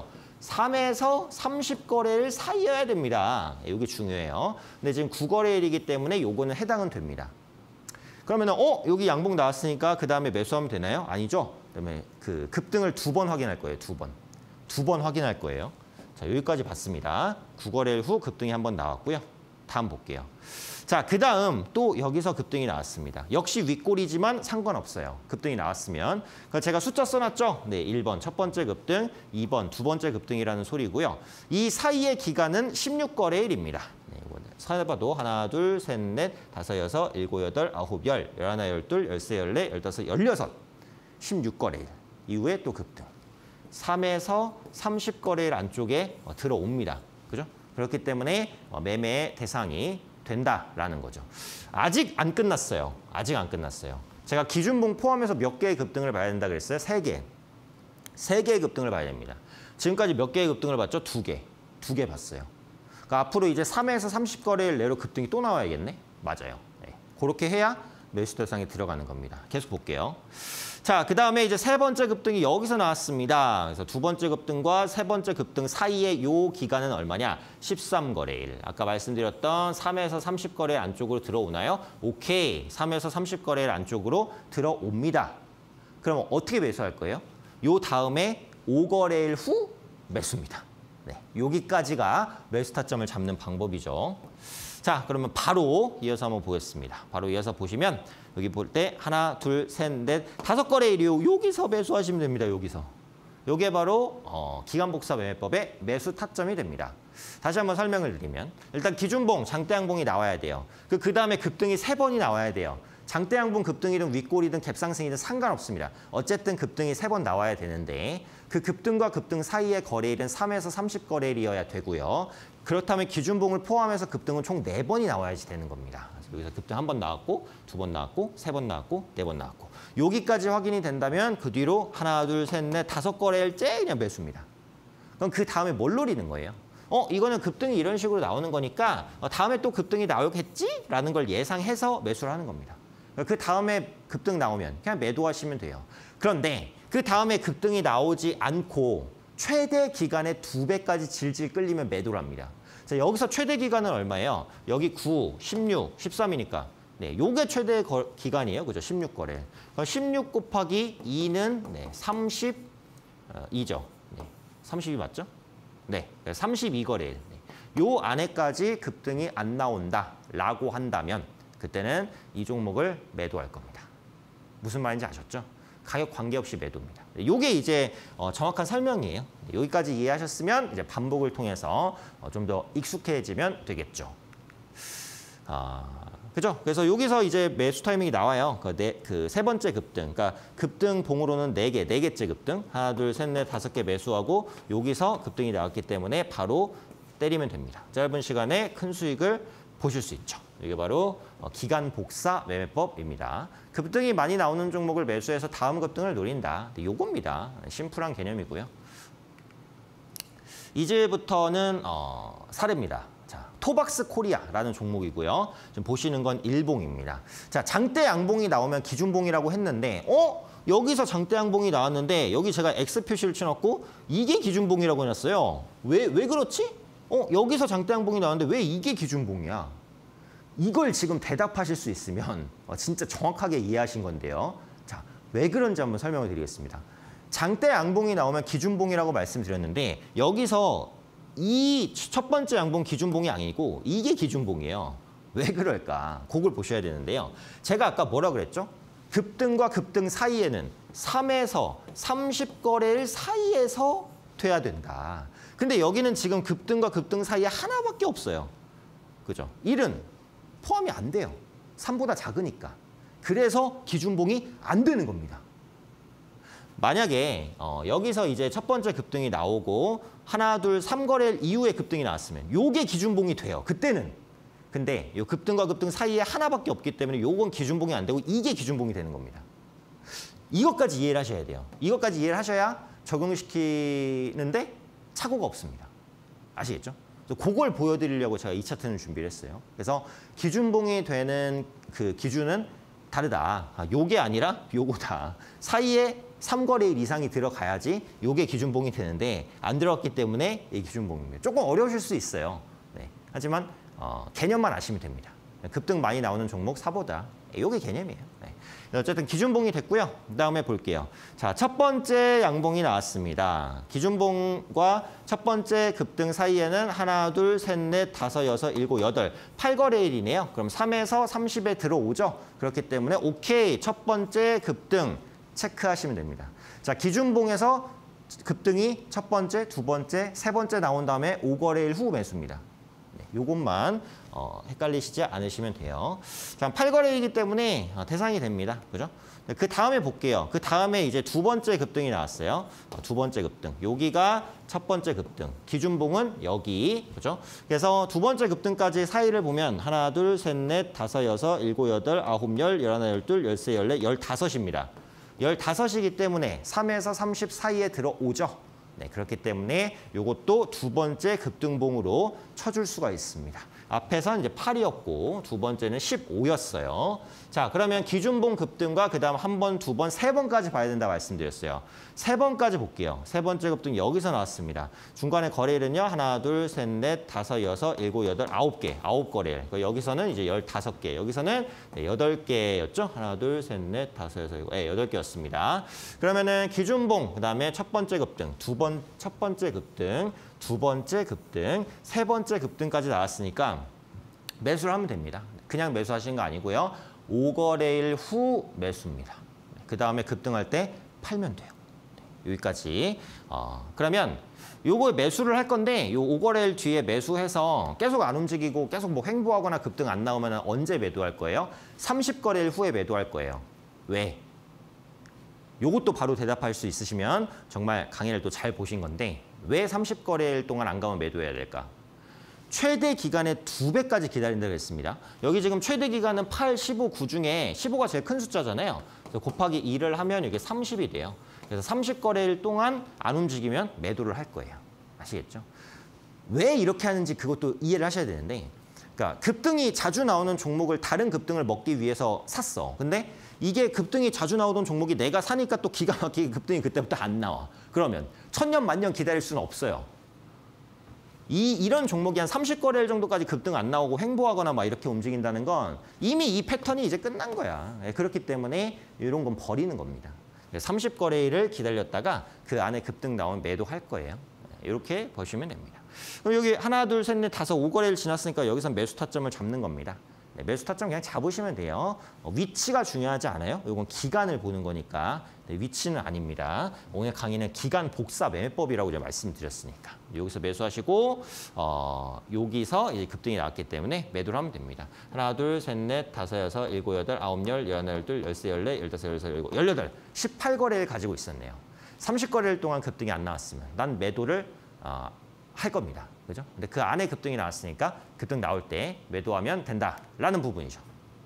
삼에서 삼십 거래일 사이여야 됩니다. 이게 중요해요. 근데 지금 구 거래일이기 때문에 요거는 해당은 됩니다. 그러면 어, 여기 양봉 나왔으니까 그다음에 매수하면 되나요? 아니죠. 그다음에 그 급등을 두 번 확인할 거예요. 두 번. 두 번 확인할 거예요. 자, 여기까지 봤습니다. 구 거래일 후 급등이 한번 나왔고요. 다음 볼게요. 자, 그 다음 또 여기서 급등이 나왔습니다. 역시 윗꼬리지만 상관없어요. 급등이 나왔으면. 그러니까 제가 숫자 써놨죠? 네, 일 번 첫 번째 급등, 이 번 두 번째 급등이라는 소리고요. 이 사이의 기간은 십육 거래일입니다. 네, 사봐도 하나, 둘, 셋, 넷, 다섯, 여섯, 일곱, 여덟, 아홉, 열, 열하나, 열둘, 열세, 열네, 열다섯, 열여섯. 십육 거래일 이후에 또 급등. 삼에서 삼십 거래일 안쪽에 들어옵니다. 그죠? 그렇기 때문에 매매의 대상이 된다라는 거죠. 아직 안 끝났어요. 아직 안 끝났어요. 제가 기준봉 포함해서 몇 개의 급등을 봐야 된다 그랬어요? 세 개. 세 개의 급등을 봐야 됩니다. 지금까지 몇 개의 급등을 봤죠? 두 개. 두 개 봤어요. 그러니까 앞으로 이제 삼에서 삼십 거래일 내로 급등이 또 나와야겠네? 맞아요. 네. 그렇게 해야 매수 대상에 들어가는 겁니다. 계속 볼게요. 자, 그 다음에 이제 세 번째 급등이 여기서 나왔습니다. 그래서 두 번째 급등과 세 번째 급등 사이의 요 기간은 얼마냐? 십삼 거래일. 아까 말씀드렸던 삼에서 삼십 거래일 안쪽으로 들어오나요? 오케이. 삼에서 삼십 거래일 안쪽으로 들어옵니다. 그럼 어떻게 매수할 거예요? 요 다음에 오 거래일 후 매수입니다. 네, 여기까지가 매수 타점을 잡는 방법이죠. 자, 그러면 바로 이어서 한번 보겠습니다. 바로 이어서 보시면 여기 볼 때 하나, 둘, 셋, 넷, 다섯 거래일이요. 여기서 매수하시면 됩니다. 여기서. 이게 바로 어, 기간복사 매매법의 매수 타점이 됩니다. 다시 한번 설명을 드리면 일단 기준봉, 장대양봉이 나와야 돼요. 그, 그 다음에 급등이 세 번이 나와야 돼요. 장대양봉 급등이든 윗골이든 갭상승이든 상관없습니다. 어쨌든 급등이 세 번 나와야 되는데 그 급등과 급등 사이의 거래일은 삼에서 삼십 거래일이어야 되고요. 그렇다면 기준봉을 포함해서 급등은 총 네 번이 나와야지 되는 겁니다. 여기서 급등 한 번 나왔고, 두 번 나왔고, 세 번 나왔고, 네 번 나왔고. 여기까지 확인이 된다면 그 뒤로 하나, 둘, 셋, 넷, 다섯 거래일째 그냥 매수입니다. 그럼 그 다음에 뭘 노리는 거예요? 어, 이거는 급등이 이런 식으로 나오는 거니까 다음에 또 급등이 나오겠지? 라는 걸 예상해서 매수를 하는 겁니다. 그 다음에 급등 나오면 그냥 매도하시면 돼요. 그런데 그 다음에 급등이 나오지 않고 최대 기간의 두 배까지 질질 끌리면 매도를 합니다. 자, 여기서 최대 기간은 얼마예요? 여기 구, 십육, 십삼이니까. 네, 요게 최대 거, 기간이에요. 그죠? 십육 거래. 십육 곱하기 이는 네, 삼십이죠. 네, 삼십이 맞죠? 네, 삼십이 거래일. 네. 요 안에까지 급등이 안 나온다라고 한다면 그때는 이 종목을 매도할 겁니다. 무슨 말인지 아셨죠? 가격 관계없이 매도입니다. 이게 이제 어, 정확한 설명이에요. 여기까지 이해하셨으면 이제 반복을 통해서 어, 좀 더 익숙해지면 되겠죠. 아, 그죠? 그래서 여기서 이제 매수 타이밍이 나와요. 그 네, 그 세 번째 급등, 그러니까 급등 봉으로는 네 개, 네 개째 급등, 하나, 둘, 셋, 넷, 다섯 개 매수하고 여기서 급등이 나왔기 때문에 바로 때리면 됩니다. 짧은 시간에 큰 수익을 보실 수 있죠. 이게 바로 기간 복사 매매법입니다. 급등이 많이 나오는 종목을 매수해서 다음 급등을 노린다. 요겁니다. 심플한 개념이고요. 이제부터는 어, 사례입니다. 자, 토박스 코리아라는 종목이고요. 지금 보시는 건 일봉입니다. 자, 장대 양봉이 나오면 기준봉이라고 했는데, 어? 여기서 장대 양봉이 나왔는데 여기 제가 X 표시를 쳐놨고 이게 기준봉이라고 해놨어요. 왜, 왜 그렇지? 어, 여기서 장대 양봉이 나왔는데 왜 이게 기준봉이야? 이걸 지금 대답하실 수 있으면 진짜 정확하게 이해하신 건데요. 자, 왜 그런지 한번 설명을 드리겠습니다. 장대 양봉이 나오면 기준봉이라고 말씀드렸는데 여기서 이 첫 번째 양봉 기준봉이 아니고 이게 기준봉이에요. 왜 그럴까? 그걸 보셔야 되는데요. 제가 아까 뭐라 그랬죠? 급등과 급등 사이에는 삼에서 삼십 거래일 사이에서 돼야 된다. 근데 여기는 지금 급등과 급등 사이에 하나밖에 없어요. 그죠? 일은 포함이 안 돼요. 삼보다 작으니까. 그래서 기준봉이 안 되는 겁니다. 만약에 어, 여기서 이제 첫 번째 급등이 나오고 하나, 둘, 삼 거래일 이후에 급등이 나왔으면 요게 기준봉이 돼요. 그때는. 근데 요 급등과 급등 사이에 하나밖에 없기 때문에 요건 기준봉이 안 되고 이게 기준봉이 되는 겁니다. 이것까지 이해를 하셔야 돼요. 이것까지 이해를 하셔야 적용시키는데 착오가 없습니다. 아시겠죠? 그걸 보여드리려고 제가 이 차트는 준비를 했어요. 그래서 기준봉이 되는 그 기준은 다르다. 아, 요게 아니라 요거다. 사이에 삼 거래일 이상이 들어가야지 요게 기준봉이 되는데 안 들어갔기 때문에 이 기준봉입니다. 조금 어려우실 수 있어요. 네. 하지만 어, 개념만 아시면 됩니다. 급등 많이 나오는 종목 사보다. 요게 개념이에요. 네. 어쨌든 기준봉이 됐고요. 그다음에 볼게요. 자, 첫 번째 양봉이 나왔습니다. 기준봉과 첫 번째 급등 사이에는 하나, 둘, 셋, 넷, 다섯, 여섯, 일곱, 여덟, 팔 거래일이네요. 그럼 삼에서 삼십에 들어오죠. 그렇기 때문에 오케이, 첫 번째 급등 체크하시면 됩니다. 자, 기준봉에서 급등이 첫 번째, 두 번째, 세 번째 나온 다음에 오 거래일 후 매수입니다. 네, 요것만 어, 헷갈리시지 않으시면 돼요. 자, 팔 거래이기 때문에 어, 대상이 됩니다. 그죠? 네, 그 다음에 볼게요. 그 다음에 이제 두 번째 급등이 나왔어요. 어, 두 번째 급등. 여기가 첫 번째 급등. 기준봉은 여기. 그죠? 그래서 두 번째 급등까지 사이를 보면 하나, 둘, 셋, 넷, 다섯, 여섯, 일곱, 여덟, 아홉, 열, 열하나, 열둘, 열세, 열네, 열다섯입니다. 열다섯이기 때문에 삼에서 삼십 사이에 들어오죠. 네, 그렇기 때문에 이것도 두 번째 급등봉으로 쳐줄 수가 있습니다. 앞에선 이제 팔이었고 두 번째는 십오였어요. 자, 그러면 기준봉 급등과 그다음 한 번, 두 번, 세 번까지 봐야 된다 말씀드렸어요. 세 번까지 볼게요. 세 번째 급등 여기서 나왔습니다. 중간에 거래일은요. 하나, 둘, 셋, 넷, 다섯, 여섯, 일곱, 여덟, 아홉 개. 아홉 거래일. 여기서는 이제 열다섯 개. 여기서는 여덟 개였죠. 하나, 둘, 셋, 넷, 다섯, 여섯, 일곱. 네, 여덟 개였습니다. 그러면은 기준봉, 그다음에 첫 번째 급등, 두 번, 첫 번째 급등, 두 번째 급등, 세 번째 급등까지 나왔으니까 매수를 하면 됩니다. 그냥 매수하시는 거 아니고요. 오 거래일 후 매수입니다. 그 다음에 급등할 때 팔면 돼요. 여기까지. 어, 그러면 요거 매수를 할 건데 요 오 거래일 뒤에 매수해서 계속 안 움직이고 계속 뭐 횡보하거나 급등 안 나오면 언제 매도할 거예요? 삼십 거래일 후에 매도할 거예요. 왜? 요것도 바로 대답할 수 있으시면 정말 강의를 또 잘 보신 건데 왜 삼십 거래일 동안 안 가면 매도해야 될까? 최대 기간의 두 배까지 기다린다고 했습니다. 여기 지금 최대 기간은 팔, 십오, 구 중에 십오가 제일 큰 숫자잖아요. 그래서 곱하기 이를 하면 이게 삼십이 돼요. 그래서 삼십 거래일 동안 안 움직이면 매도를 할 거예요. 아시겠죠? 왜 이렇게 하는지 그것도 이해를 하셔야 되는데 그러니까 급등이 자주 나오는 종목을 다른 급등을 먹기 위해서 샀어. 근데 이게 급등이 자주 나오던 종목이 내가 사니까 또 기가 막히게 급등이 그때부터 안 나와. 그러면 천년 만년 기다릴 수는 없어요. 이, 이런 종목이 한 삼십 거래일 정도까지 급등 안 나오고 횡보하거나 막 이렇게 움직인다는 건 이미 이 패턴이 이제 끝난 거야. 그렇기 때문에 이런 건 버리는 겁니다. 삼십 거래일을 기다렸다가 그 안에 급등 나오면 매도할 거예요. 이렇게 보시면 됩니다. 그럼 여기 하나, 둘, 셋, 넷, 다섯, 오 거래일 지났으니까 여기서 매수 타점을 잡는 겁니다. 네, 매수 타점 그냥 잡으시면 돼요. 어, 위치가 중요하지 않아요. 이건 기간을 보는 거니까 네, 위치는 아닙니다. 오늘 강의는 기간 복사 매매법이라고 제가 말씀드렸으니까 여기서 매수하시고 어, 여기서 이제 급등이 나왔기 때문에 매도를 하면 됩니다. 하나, 둘, 셋, 넷, 다섯, 여섯, 일곱, 여덟, 아홉, 열, 열하나, 열둘, 열세, 열네, 열다섯, 열여섯, 열일곱, 열여덟, 십팔 거래일 가지고 있었네요. 삼십 거래일 동안 급등이 안 나왔으면 난 매도를 어, 할 겁니다. 그죠? 근데 그 안에 급등이 나왔으니까 급등 나올 때 매도하면 된다라는 부분이죠.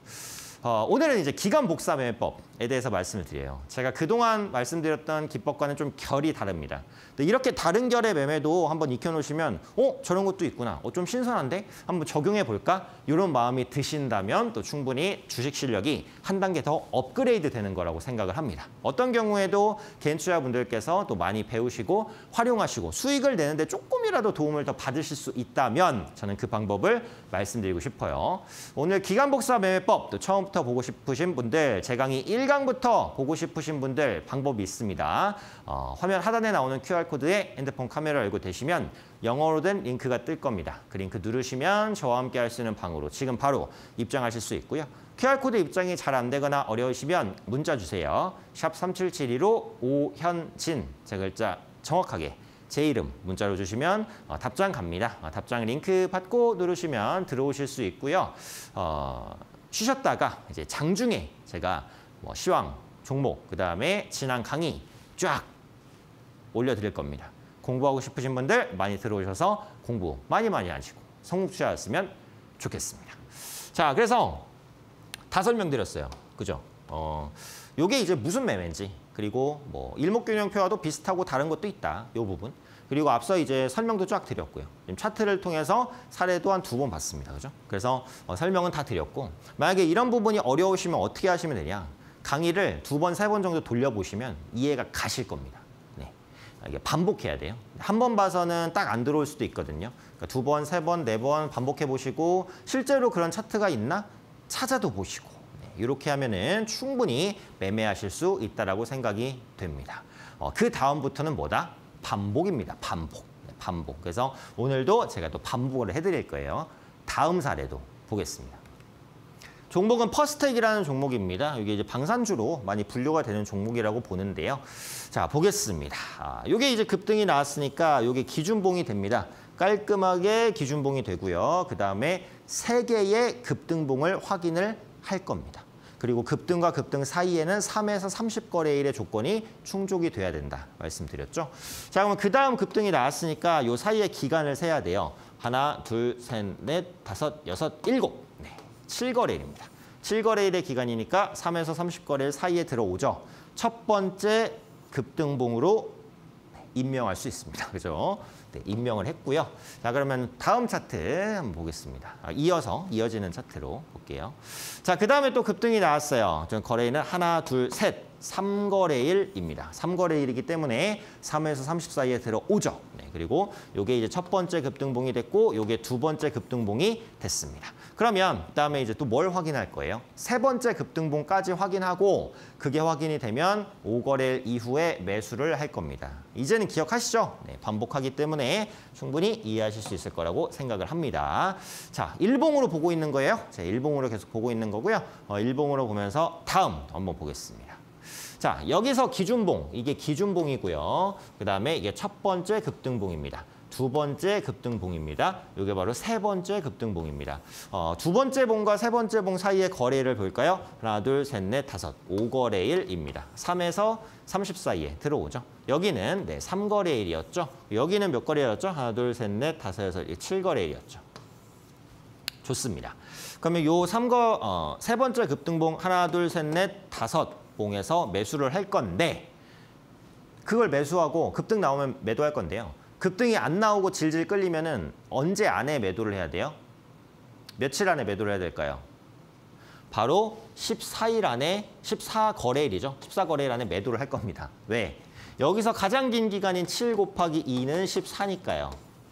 어, 오늘은 이제 기간 복사 매매법에 대해서 말씀을 드려요. 제가 그동안 말씀드렸던 기법과는 좀 결이 다릅니다. 근데 이렇게 다른 결의 매매도 한번 익혀놓으시면 어? 저런 것도 있구나. 어, 좀 신선한데? 한번 적용해 볼까? 이런 마음이 드신다면 또 충분히 주식 실력이 한 단계 더 업그레이드 되는 거라고 생각을 합니다. 어떤 경우에도 개인 투자분들께서 또 많이 배우시고 활용하시고 수익을 내는데 조금이라도 도움을 더 받으실 수 있다면 저는 그 방법을 말씀드리고 싶어요. 오늘 기간 복사 매매법 또 처음 부터 보고 싶으신 분들, 제 강의 일 강부터 보고 싶으신 분들 방법이 있습니다. 어, 화면 하단에 나오는 큐알코드에 핸드폰 카메라 열고 되시면 영어로 된 링크가 뜰 겁니다. 그 링크 누르시면 저와 함께 할 수 있는 방으로 지금 바로 입장하실 수 있고요. 큐알코드 입장이 잘 안 되거나 어려우시면 문자 주세요. 샵 삼칠칠이로 오현진, 제 글자 정확하게 제 이름 문자로 주시면 어, 답장 갑니다. 어, 답장 링크 받고 누르시면 들어오실 수 있고요. 어, 쉬셨다가 이제 장중에 제가 뭐 시황, 종목, 그다음에 지난 강의 쫙 올려드릴 겁니다. 공부하고 싶으신 분들 많이 들어오셔서 공부 많이 많이 하시고 성공투자였으면 좋겠습니다. 자, 그래서 다 설명드렸어요. 그죠? 어, 요게 이제 무슨 매매인지, 그리고 뭐 일목균형표와도 비슷하고 다른 것도 있다. 요 부분. 그리고 앞서 이제 설명도 쫙 드렸고요. 지금 차트를 통해서 사례도 한 두 번 봤습니다. 그죠? 그래서 어, 설명은 다 드렸고, 만약에 이런 부분이 어려우시면 어떻게 하시면 되냐? 강의를 두 번, 세 번 정도 돌려보시면 이해가 가실 겁니다. 네. 이게 반복해야 돼요. 한 번 봐서는 딱 안 들어올 수도 있거든요. 그러니까 두 번, 세 번, 네 번 반복해 보시고 실제로 그런 차트가 있나 찾아도 보시고 네. 이렇게 하면은 충분히 매매하실 수 있다라고 생각이 됩니다. 어, 그 다음부터는 뭐다? 반복입니다. 반복. 네, 반복. 그래서 오늘도 제가 또 반복을 해드릴 거예요. 다음 사례도 보겠습니다. 종목은 퍼스텍이라는 종목입니다. 이게 이제 방산주로 많이 분류가 되는 종목이라고 보는데요. 자, 보겠습니다. 아, 이게 이제 급등이 나왔으니까 이게 기준봉이 됩니다. 깔끔하게 기준봉이 되고요. 그 다음에 세 개의 급등봉을 확인을 할 겁니다. 그리고 급등과 급등 사이에는 삼에서 삼십 거래일의 조건이 충족이 돼야 된다 말씀드렸죠. 자, 그러면 그 다음 급등이 나왔으니까 이 사이의 기간을 세야 돼요. 하나, 둘, 셋, 넷, 다섯, 여섯, 일곱. 네, 칠 거래일입니다. 칠 거래일의 기간이니까 삼에서 삼십 거래일 사이에 들어오죠. 첫 번째 급등봉으로 임명할 수 있습니다. 그죠? 네, 임명을 했고요. 자, 그러면 다음 차트 한번 보겠습니다. 아, 이어서 이어지는 차트로 볼게요. 자, 그 다음에 또 급등이 나왔어요. 전 거래일은 하나, 둘, 셋, 삼 거래일입니다. 삼 거래일이기 때문에 삼에서 삼십 사이에 들어오죠. 네, 그리고 이게 이제 첫 번째 급등봉이 됐고, 이게 두 번째 급등봉이 됐습니다. 그러면 그다음에 이제 또 뭘 확인할 거예요? 세 번째 급등봉까지 확인하고 그게 확인이 되면 오 거래일 이후에 매수를 할 겁니다. 이제는 기억하시죠? 네, 반복하기 때문에 충분히 이해하실 수 있을 거라고 생각을 합니다. 자, 일봉으로 보고 있는 거예요. 자, 일봉으로 계속 보고 있는 거고요. 어, 일봉으로 보면서 다음 한번 보겠습니다. 자, 여기서 기준봉, 이게 기준봉이고요. 그다음에 이게 첫 번째 급등봉입니다. 두 번째 급등봉입니다. 이게 바로 세 번째 급등봉입니다. 어, 두 번째 봉과 세 번째 봉 사이의 거래를 볼까요? 하나, 둘, 셋, 넷, 다섯, 오 거래일입니다. 삼에서 삼십 사이에 들어오죠. 여기는 네, 삼 거래일이었죠. 여기는 몇 거래일이었죠? 하나, 둘, 셋, 넷, 다섯에서 칠 거래일이었죠. 좋습니다. 그러면 요 삼 거, 어, 세 번째 급등봉 하나, 둘, 셋, 넷, 다섯 봉에서 매수를 할 건데 그걸 매수하고 급등 나오면 매도할 건데요. 급등이 안 나오고 질질 끌리면은 언제 안에 매도를 해야 돼요? 며칠 안에 매도를 해야 될까요? 바로 십사 일 안에, 십사 거래일이죠. 십사 거래일 안에 매도를 할 겁니다. 왜? 여기서 가장 긴 기간인 칠 곱하기 이는 십사니까요.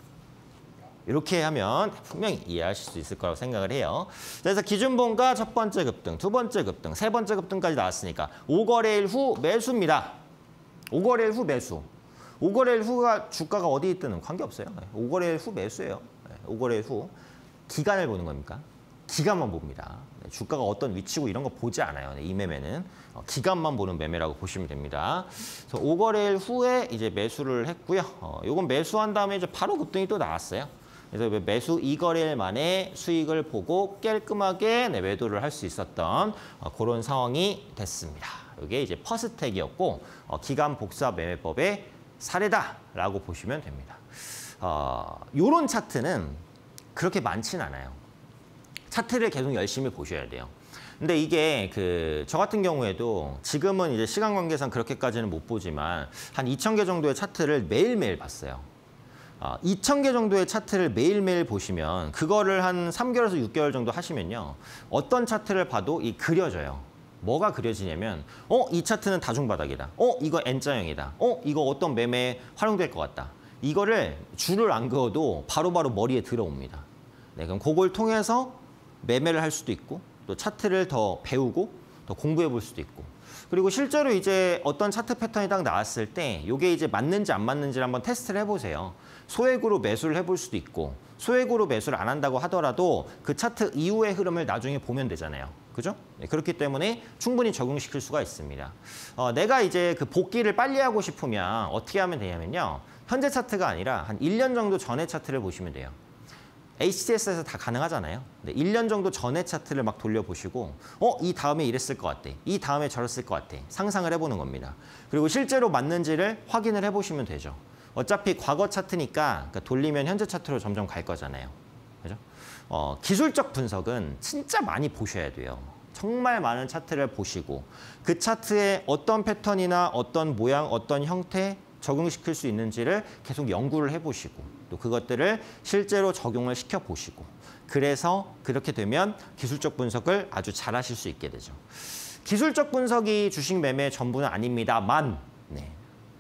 이렇게 하면 분명히 이해하실 수 있을 거라고 생각을 해요. 그래서 기준봉과 첫 번째 급등, 두 번째 급등, 세 번째 급등까지 나왔으니까 오 거래일 후 매수입니다. 오 거래일 후 매수. 오 거래일 후가 주가가 어디 있든 관계없어요. 오 거래일 후 매수예요. 오 거래일 후. 기간을 보는 겁니까? 기간만 봅니다. 주가가 어떤 위치고 이런 거 보지 않아요. 이 매매는. 기간만 보는 매매라고 보시면 됩니다. 그래서 오 거래일 후에 이제 매수를 했고요. 어, 요건 매수한 다음에 이제 바로 급등이 또 나왔어요. 그래서 매수 이 거래일 만에 수익을 보고 깔끔하게 네, 매도를 할 수 있었던 어, 그런 상황이 됐습니다. 이게 이제 퍼스텍이었고 어, 기간 복사 매매법의 사례다라고 보시면 됩니다. 어, 요런 차트는 그렇게 많진 않아요. 차트를 계속 열심히 보셔야 돼요. 근데 이게 그 저 같은 경우에도 지금은 이제 시간 관계상 그렇게까지는 못 보지만 한 이천 개 정도의 차트를 매일매일 봤어요. 어, 이천 개 정도의 차트를 매일매일 보시면 그거를 한 삼 개월에서 육 개월 정도 하시면요. 어떤 차트를 봐도 이 그려져요. 뭐가 그려지냐면 어, 이 차트는 다중바닥이다. 어, 이거 N자형이다. 어, 이거 어떤 매매에 활용될 것 같다. 이거를 줄을 안 그어도 바로바로 머리에 들어옵니다. 네, 그럼 그걸 통해서 매매를 할 수도 있고 또 차트를 더 배우고 더 공부해 볼 수도 있고 그리고 실제로 이제 어떤 차트 패턴이 딱 나왔을 때 이게 이제 맞는지 안 맞는지를 한번 테스트를 해보세요. 소액으로 매수를 해볼 수도 있고 소액으로 매수를 안 한다고 하더라도 그 차트 이후의 흐름을 나중에 보면 되잖아요. 그죠? 네, 그렇기 때문에 충분히 적용시킬 수가 있습니다. 어, 내가 이제 그 복귀를 빨리 하고 싶으면 어떻게 하면 되냐면요. 현재 차트가 아니라 한 일 년 정도 전의 차트를 보시면 돼요. 에이치티에스에서 다 가능하잖아요. 네, 일 년 정도 전의 차트를 막 돌려보시고 어, 이 다음에 이랬을 것 같아. 이 다음에 저랬을 것 같아. 상상을 해보는 겁니다. 그리고 실제로 맞는지를 확인을 해보시면 되죠. 어차피 과거 차트니까 그러니까 돌리면 현재 차트로 점점 갈 거잖아요. 그죠? 어, 기술적 분석은 진짜 많이 보셔야 돼요. 정말 많은 차트를 보시고 그 차트에 어떤 패턴이나 어떤 모양, 어떤 형태 적용시킬 수 있는지를 계속 연구를 해보시고 또 그것들을 실제로 적용을 시켜보시고 그래서 그렇게 되면 기술적 분석을 아주 잘 하실 수 있게 되죠. 기술적 분석이 주식 매매의 전부는 아닙니다만 네.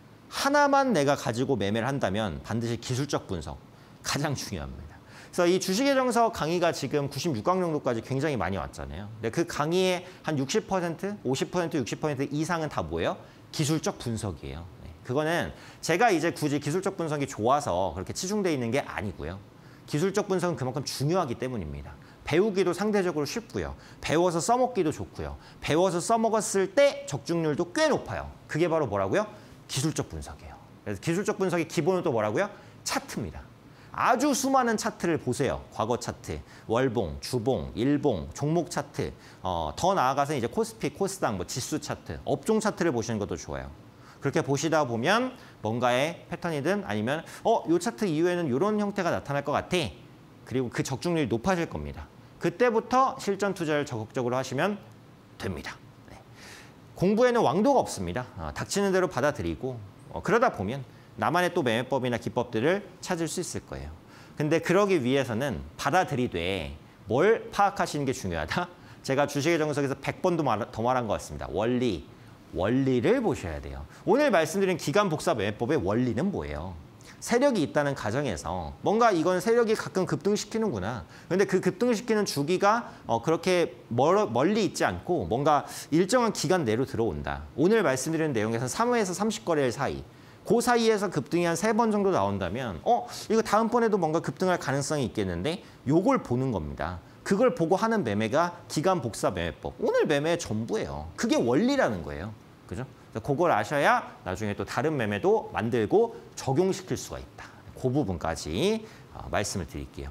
하나만 내가 가지고 매매를 한다면 반드시 기술적 분석 가장 중요합니다. 그래서 이 주식의 정석 강의가 지금 구십육 강 정도까지 굉장히 많이 왔잖아요. 근데 그 강의의 한 육십 퍼센트, 오십 퍼센트, 육십 퍼센트 이상은 다 뭐예요? 기술적 분석이에요. 네. 그거는 제가 이제 굳이 기술적 분석이 좋아서 그렇게 치중돼 있는 게 아니고요. 기술적 분석은 그만큼 중요하기 때문입니다. 배우기도 상대적으로 쉽고요. 배워서 써먹기도 좋고요. 배워서 써먹었을 때 적중률도 꽤 높아요. 그게 바로 뭐라고요? 기술적 분석이에요. 그래서 기술적 분석의 기본은 또 뭐라고요? 차트입니다. 아주 수많은 차트를 보세요. 과거 차트, 월봉, 주봉, 일봉, 종목 차트, 어, 더 나아가서 이제 코스피, 코스닥, 뭐 지수 차트, 업종 차트를 보시는 것도 좋아요. 그렇게 보시다 보면 뭔가의 패턴이든 아니면 어, 이 차트 이후에는 이런 형태가 나타날 것 같아. 그리고 그 적중률이 높아질 겁니다. 그때부터 실전 투자를 적극적으로 하시면 됩니다. 네. 공부에는 왕도가 없습니다. 어, 닥치는 대로 받아들이고 어, 그러다 보면 나만의 또 매매법이나 기법들을 찾을 수 있을 거예요. 근데 그러기 위해서는 받아들이되 뭘 파악하시는 게 중요하다? 제가 주식의 정석에서 백 번도 말, 더 말한 것 같습니다. 원리, 원리를 보셔야 돼요. 오늘 말씀드린 기간 복사 매매법의 원리는 뭐예요? 세력이 있다는 가정에서 뭔가 이건 세력이 가끔 급등시키는구나. 그런데 그 급등시키는 주기가 어, 그렇게 멀, 멀리 있지 않고 뭔가 일정한 기간 내로 들어온다. 오늘 말씀드리는 내용에서 삼 회에서 삼십 거래일 사이. 그 사이에서 급등이 한 세 번 정도 나온다면 어 이거 다음번에도 뭔가 급등할 가능성이 있겠는데 요걸 보는 겁니다. 그걸 보고 하는 매매가 기간 복사 매매법. 오늘 매매의 전부예요. 그게 원리라는 거예요. 그죠? 그걸 아셔야 나중에 또 다른 매매도 만들고 적용시킬 수가 있다. 그 부분까지 말씀을 드릴게요.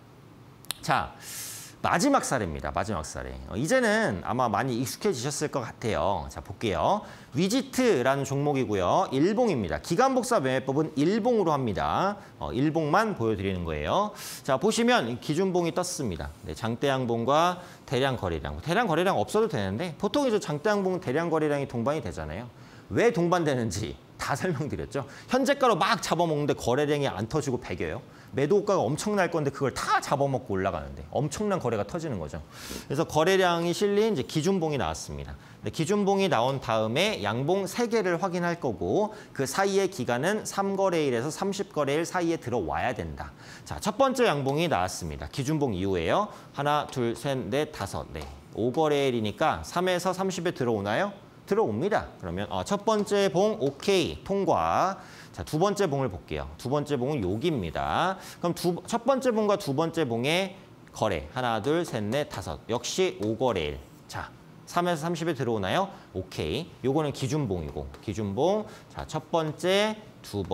자, 마지막 사례입니다. 마지막 사례. 이제는 아마 많이 익숙해지셨을 것 같아요. 자, 볼게요. 위지트라는 종목이고요. 일봉입니다. 기간복사 매매법은 일봉으로 합니다. 어, 일봉만 보여드리는 거예요. 자, 보시면 기준봉이 떴습니다. 네, 장대양봉과 대량 거래량. 대량 거래량 없어도 되는데 보통 이제 장대양봉은 대량 거래량이 동반이 되잖아요. 왜 동반되는지 다 설명드렸죠. 현재가로 막 잡아먹는데 거래량이 안 터지고 배겨요. 매도 호가가 엄청날 건데 그걸 다 잡아먹고 올라가는데 엄청난 거래가 터지는 거죠. 그래서 거래량이 실린 이제 기준봉이 나왔습니다. 기준봉이 나온 다음에 양봉 세 개를 확인할 거고 그 사이의 기간은 삼 거래일에서 삼십 거래일 사이에 들어와야 된다. 자, 첫 번째 양봉이 나왔습니다. 기준봉 이후에요. 하나, 둘, 셋, 넷, 다섯, 네. 오 거래일이니까 삼에서 삼십에 들어오나요? 들어옵니다. 그러면 어, 첫 번째 봉 오케이 통과. 자, 두 번째 봉을 볼게요. 두 번째 봉은 여기입니다. 그럼 두, 첫 번째 봉과 두 번째 봉의 거래. 하나, 둘, 셋, 넷, 다섯. 역시 오 거래일. 자, 삼에서 삼십에 들어오나요? 오케이. 요거는 기준봉이고. 기준봉. 자, 첫 번째, 두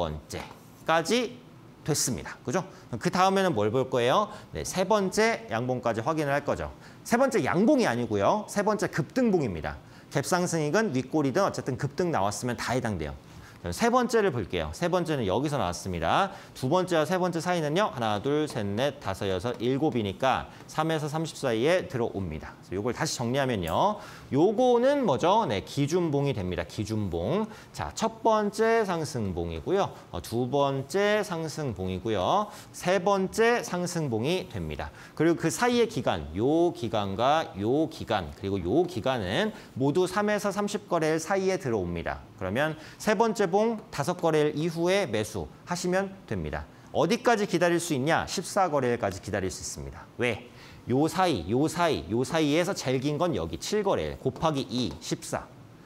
번째까지 됐습니다. 그죠? 그 다음에는 뭘 볼 거예요? 네, 세 번째 양봉까지 확인을 할 거죠. 세 번째 양봉이 아니고요. 세 번째 급등봉입니다. 갭상승이건 윗골이든 어쨌든 급등 나왔으면 다 해당돼요. 세 번째를 볼게요. 세 번째는 여기서 나왔습니다. 두 번째와 세 번째 사이는요. 하나, 둘, 셋, 넷, 다섯, 여섯, 일곱이니까 삼에서 삼십 사이에 들어옵니다. 그래서 요걸 다시 정리하면요. 요거는 뭐죠? 네, 기준봉이 됩니다. 기준봉. 자, 첫 번째 상승봉이고요. 어, 두 번째 상승봉이고요. 세 번째 상승봉이 됩니다. 그리고 그 사이의 기간, 요 기간과 요 기간, 그리고 요 기간은 모두 삼에서 삼십 거래일 사이에 들어옵니다. 그러면 세 번째 봉 다섯 거래일 이후에 매수하시면 됩니다. 어디까지 기다릴 수 있냐? 십사 거래일까지 기다릴 수 있습니다. 왜? 요 사이, 요 사이, 요 사이에서 제일 긴 건 여기 칠 거래일 곱하기 이, 십사.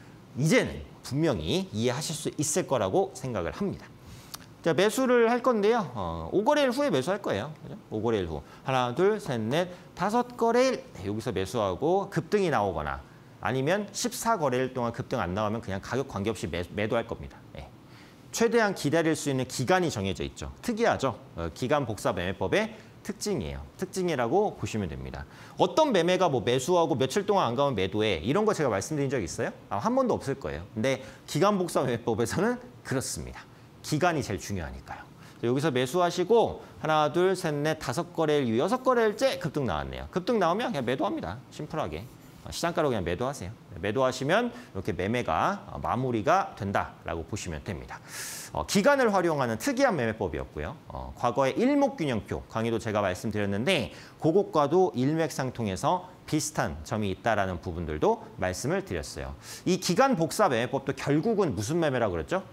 이제는 분명히 이해하실 수 있을 거라고 생각을 합니다. 자, 매수를 할 건데요. 어, 오 거래일 후에 매수할 거예요. 그죠? 오 거래일 후. 하나, 둘, 셋, 넷, 다섯 거래일. 네, 여기서 매수하고 급등이 나오거나 아니면 십사 거래일 동안 급등 안 나오면 그냥 가격 관계없이 매, 매도할 겁니다. 네. 최대한 기다릴 수 있는 기간이 정해져 있죠. 특이하죠. 어, 기간 복사 매매법의 특징이에요. 특징이라고 보시면 됩니다. 어떤 매매가 뭐 매수하고 며칠 동안 안 가면 매도해. 이런 거 제가 말씀드린 적 있어요? 아, 한 번도 없을 거예요. 근데 기간 복사 매매법에서는 그렇습니다. 기간이 제일 중요하니까요. 여기서 매수하시고 하나, 둘, 셋, 넷, 다섯 거래일 이후 여섯 거래일째 급등 나왔네요. 급등 나오면 그냥 매도합니다. 심플하게. 시장가로 그냥 매도하세요. 매도하시면 이렇게 매매가 마무리가 된다라고 보시면 됩니다. 어, 기간을 활용하는 특이한 매매법이었고요. 어, 과거의 일목균형표 강의도 제가 말씀드렸는데 그것과도 일맥상통해서 비슷한 점이 있다라는 부분들도 말씀을 드렸어요. 이 기간 복사 매매법도 결국은 무슨 매매라고 그랬죠?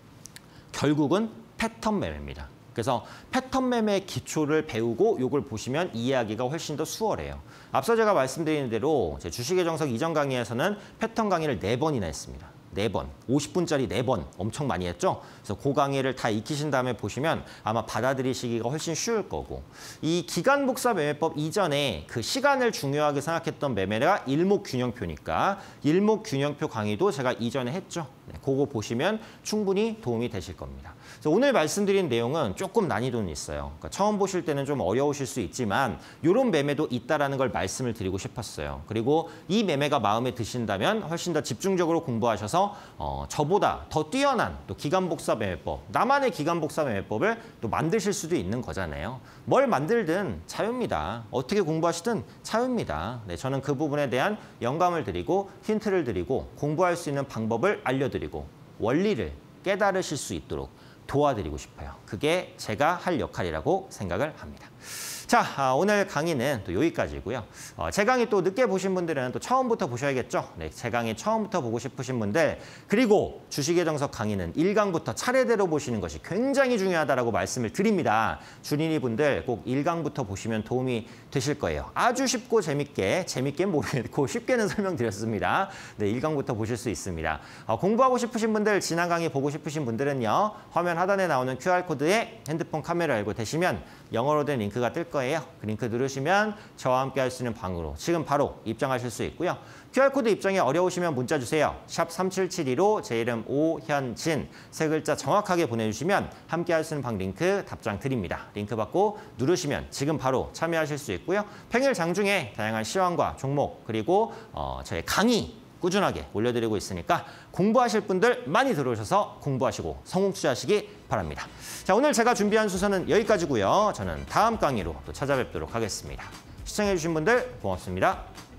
결국은 패턴 매매입니다. 그래서 패턴 매매의 기초를 배우고 이걸 보시면 이해하기가 훨씬 더 수월해요. 앞서 제가 말씀드린 대로 제 주식의 정석 이전 강의에서는 패턴 강의를 네 번이나 했습니다. 네 번, 오십 분짜리 네 번 엄청 많이 했죠. 그래서 그 강의를 다 익히신 다음에 보시면 아마 받아들이시기가 훨씬 쉬울 거고 이 기간 복사 매매법 이전에 그 시간을 중요하게 생각했던 매매가 일목균형표니까 일목균형표 강의도 제가 이전에 했죠. 네, 그거 보시면 충분히 도움이 되실 겁니다. 그래서 오늘 말씀드린 내용은 조금 난이도는 있어요. 그러니까 처음 보실 때는 좀 어려우실 수 있지만 이런 매매도 있다라는 걸 말씀을 드리고 싶었어요. 그리고 이 매매가 마음에 드신다면 훨씬 더 집중적으로 공부하셔서 어, 저보다 더 뛰어난 또 기간복사 매매법, 나만의 기간복사 매매법을 또 만드실 수도 있는 거잖아요. 뭘 만들든 자유입니다. 어떻게 공부하시든 자유입니다. 네, 저는 그 부분에 대한 영감을 드리고 힌트를 드리고 공부할 수 있는 방법을 알려드리고 원리를 깨달으실 수 있도록 도와드리고 싶어요. 그게 제가 할 역할이라고 생각을 합니다. 자, 아, 오늘 강의는 또 여기까지고요. 어, 제 강의 또 늦게 보신 분들은 또 처음부터 보셔야겠죠. 네, 제 강의 처음부터 보고 싶으신 분들, 그리고 주식의 정석 강의는 일 강부터 차례대로 보시는 것이 굉장히 중요하다라고 말씀을 드립니다. 준인이 분들 꼭 일 강부터 보시면 도움이 되실 거예요. 아주 쉽고 재밌게, 재밌게는 모르겠고 쉽게는 설명드렸습니다. 네, 일 강부터 보실 수 있습니다. 어, 공부하고 싶으신 분들, 지난 강의 보고 싶으신 분들은요, 화면 하단에 나오는 큐알코드에 핸드폰 카메라 열고 대시면 영어로 된 링크가 뜰 거예요. 그 링크 누르시면 저와 함께 할 수 있는 방으로 지금 바로 입장하실 수 있고요. 큐알코드 입장이 어려우시면 문자 주세요. 샵 삼칠칠이로 제 이름 오현진 세 글자 정확하게 보내주시면 함께 할 수 있는 방 링크 답장 드립니다. 링크 받고 누르시면 지금 바로 참여하실 수 있고요. 평일 장중에 다양한 시황과 종목 그리고 어, 저의 강의 꾸준하게 올려드리고 있으니까 공부하실 분들 많이 들어오셔서 공부하시고 성공 투자하시기 바랍니다. 자, 오늘 제가 준비한 순서는 여기까지고요. 저는 다음 강의로 또 찾아뵙도록 하겠습니다. 시청해주신 분들 고맙습니다.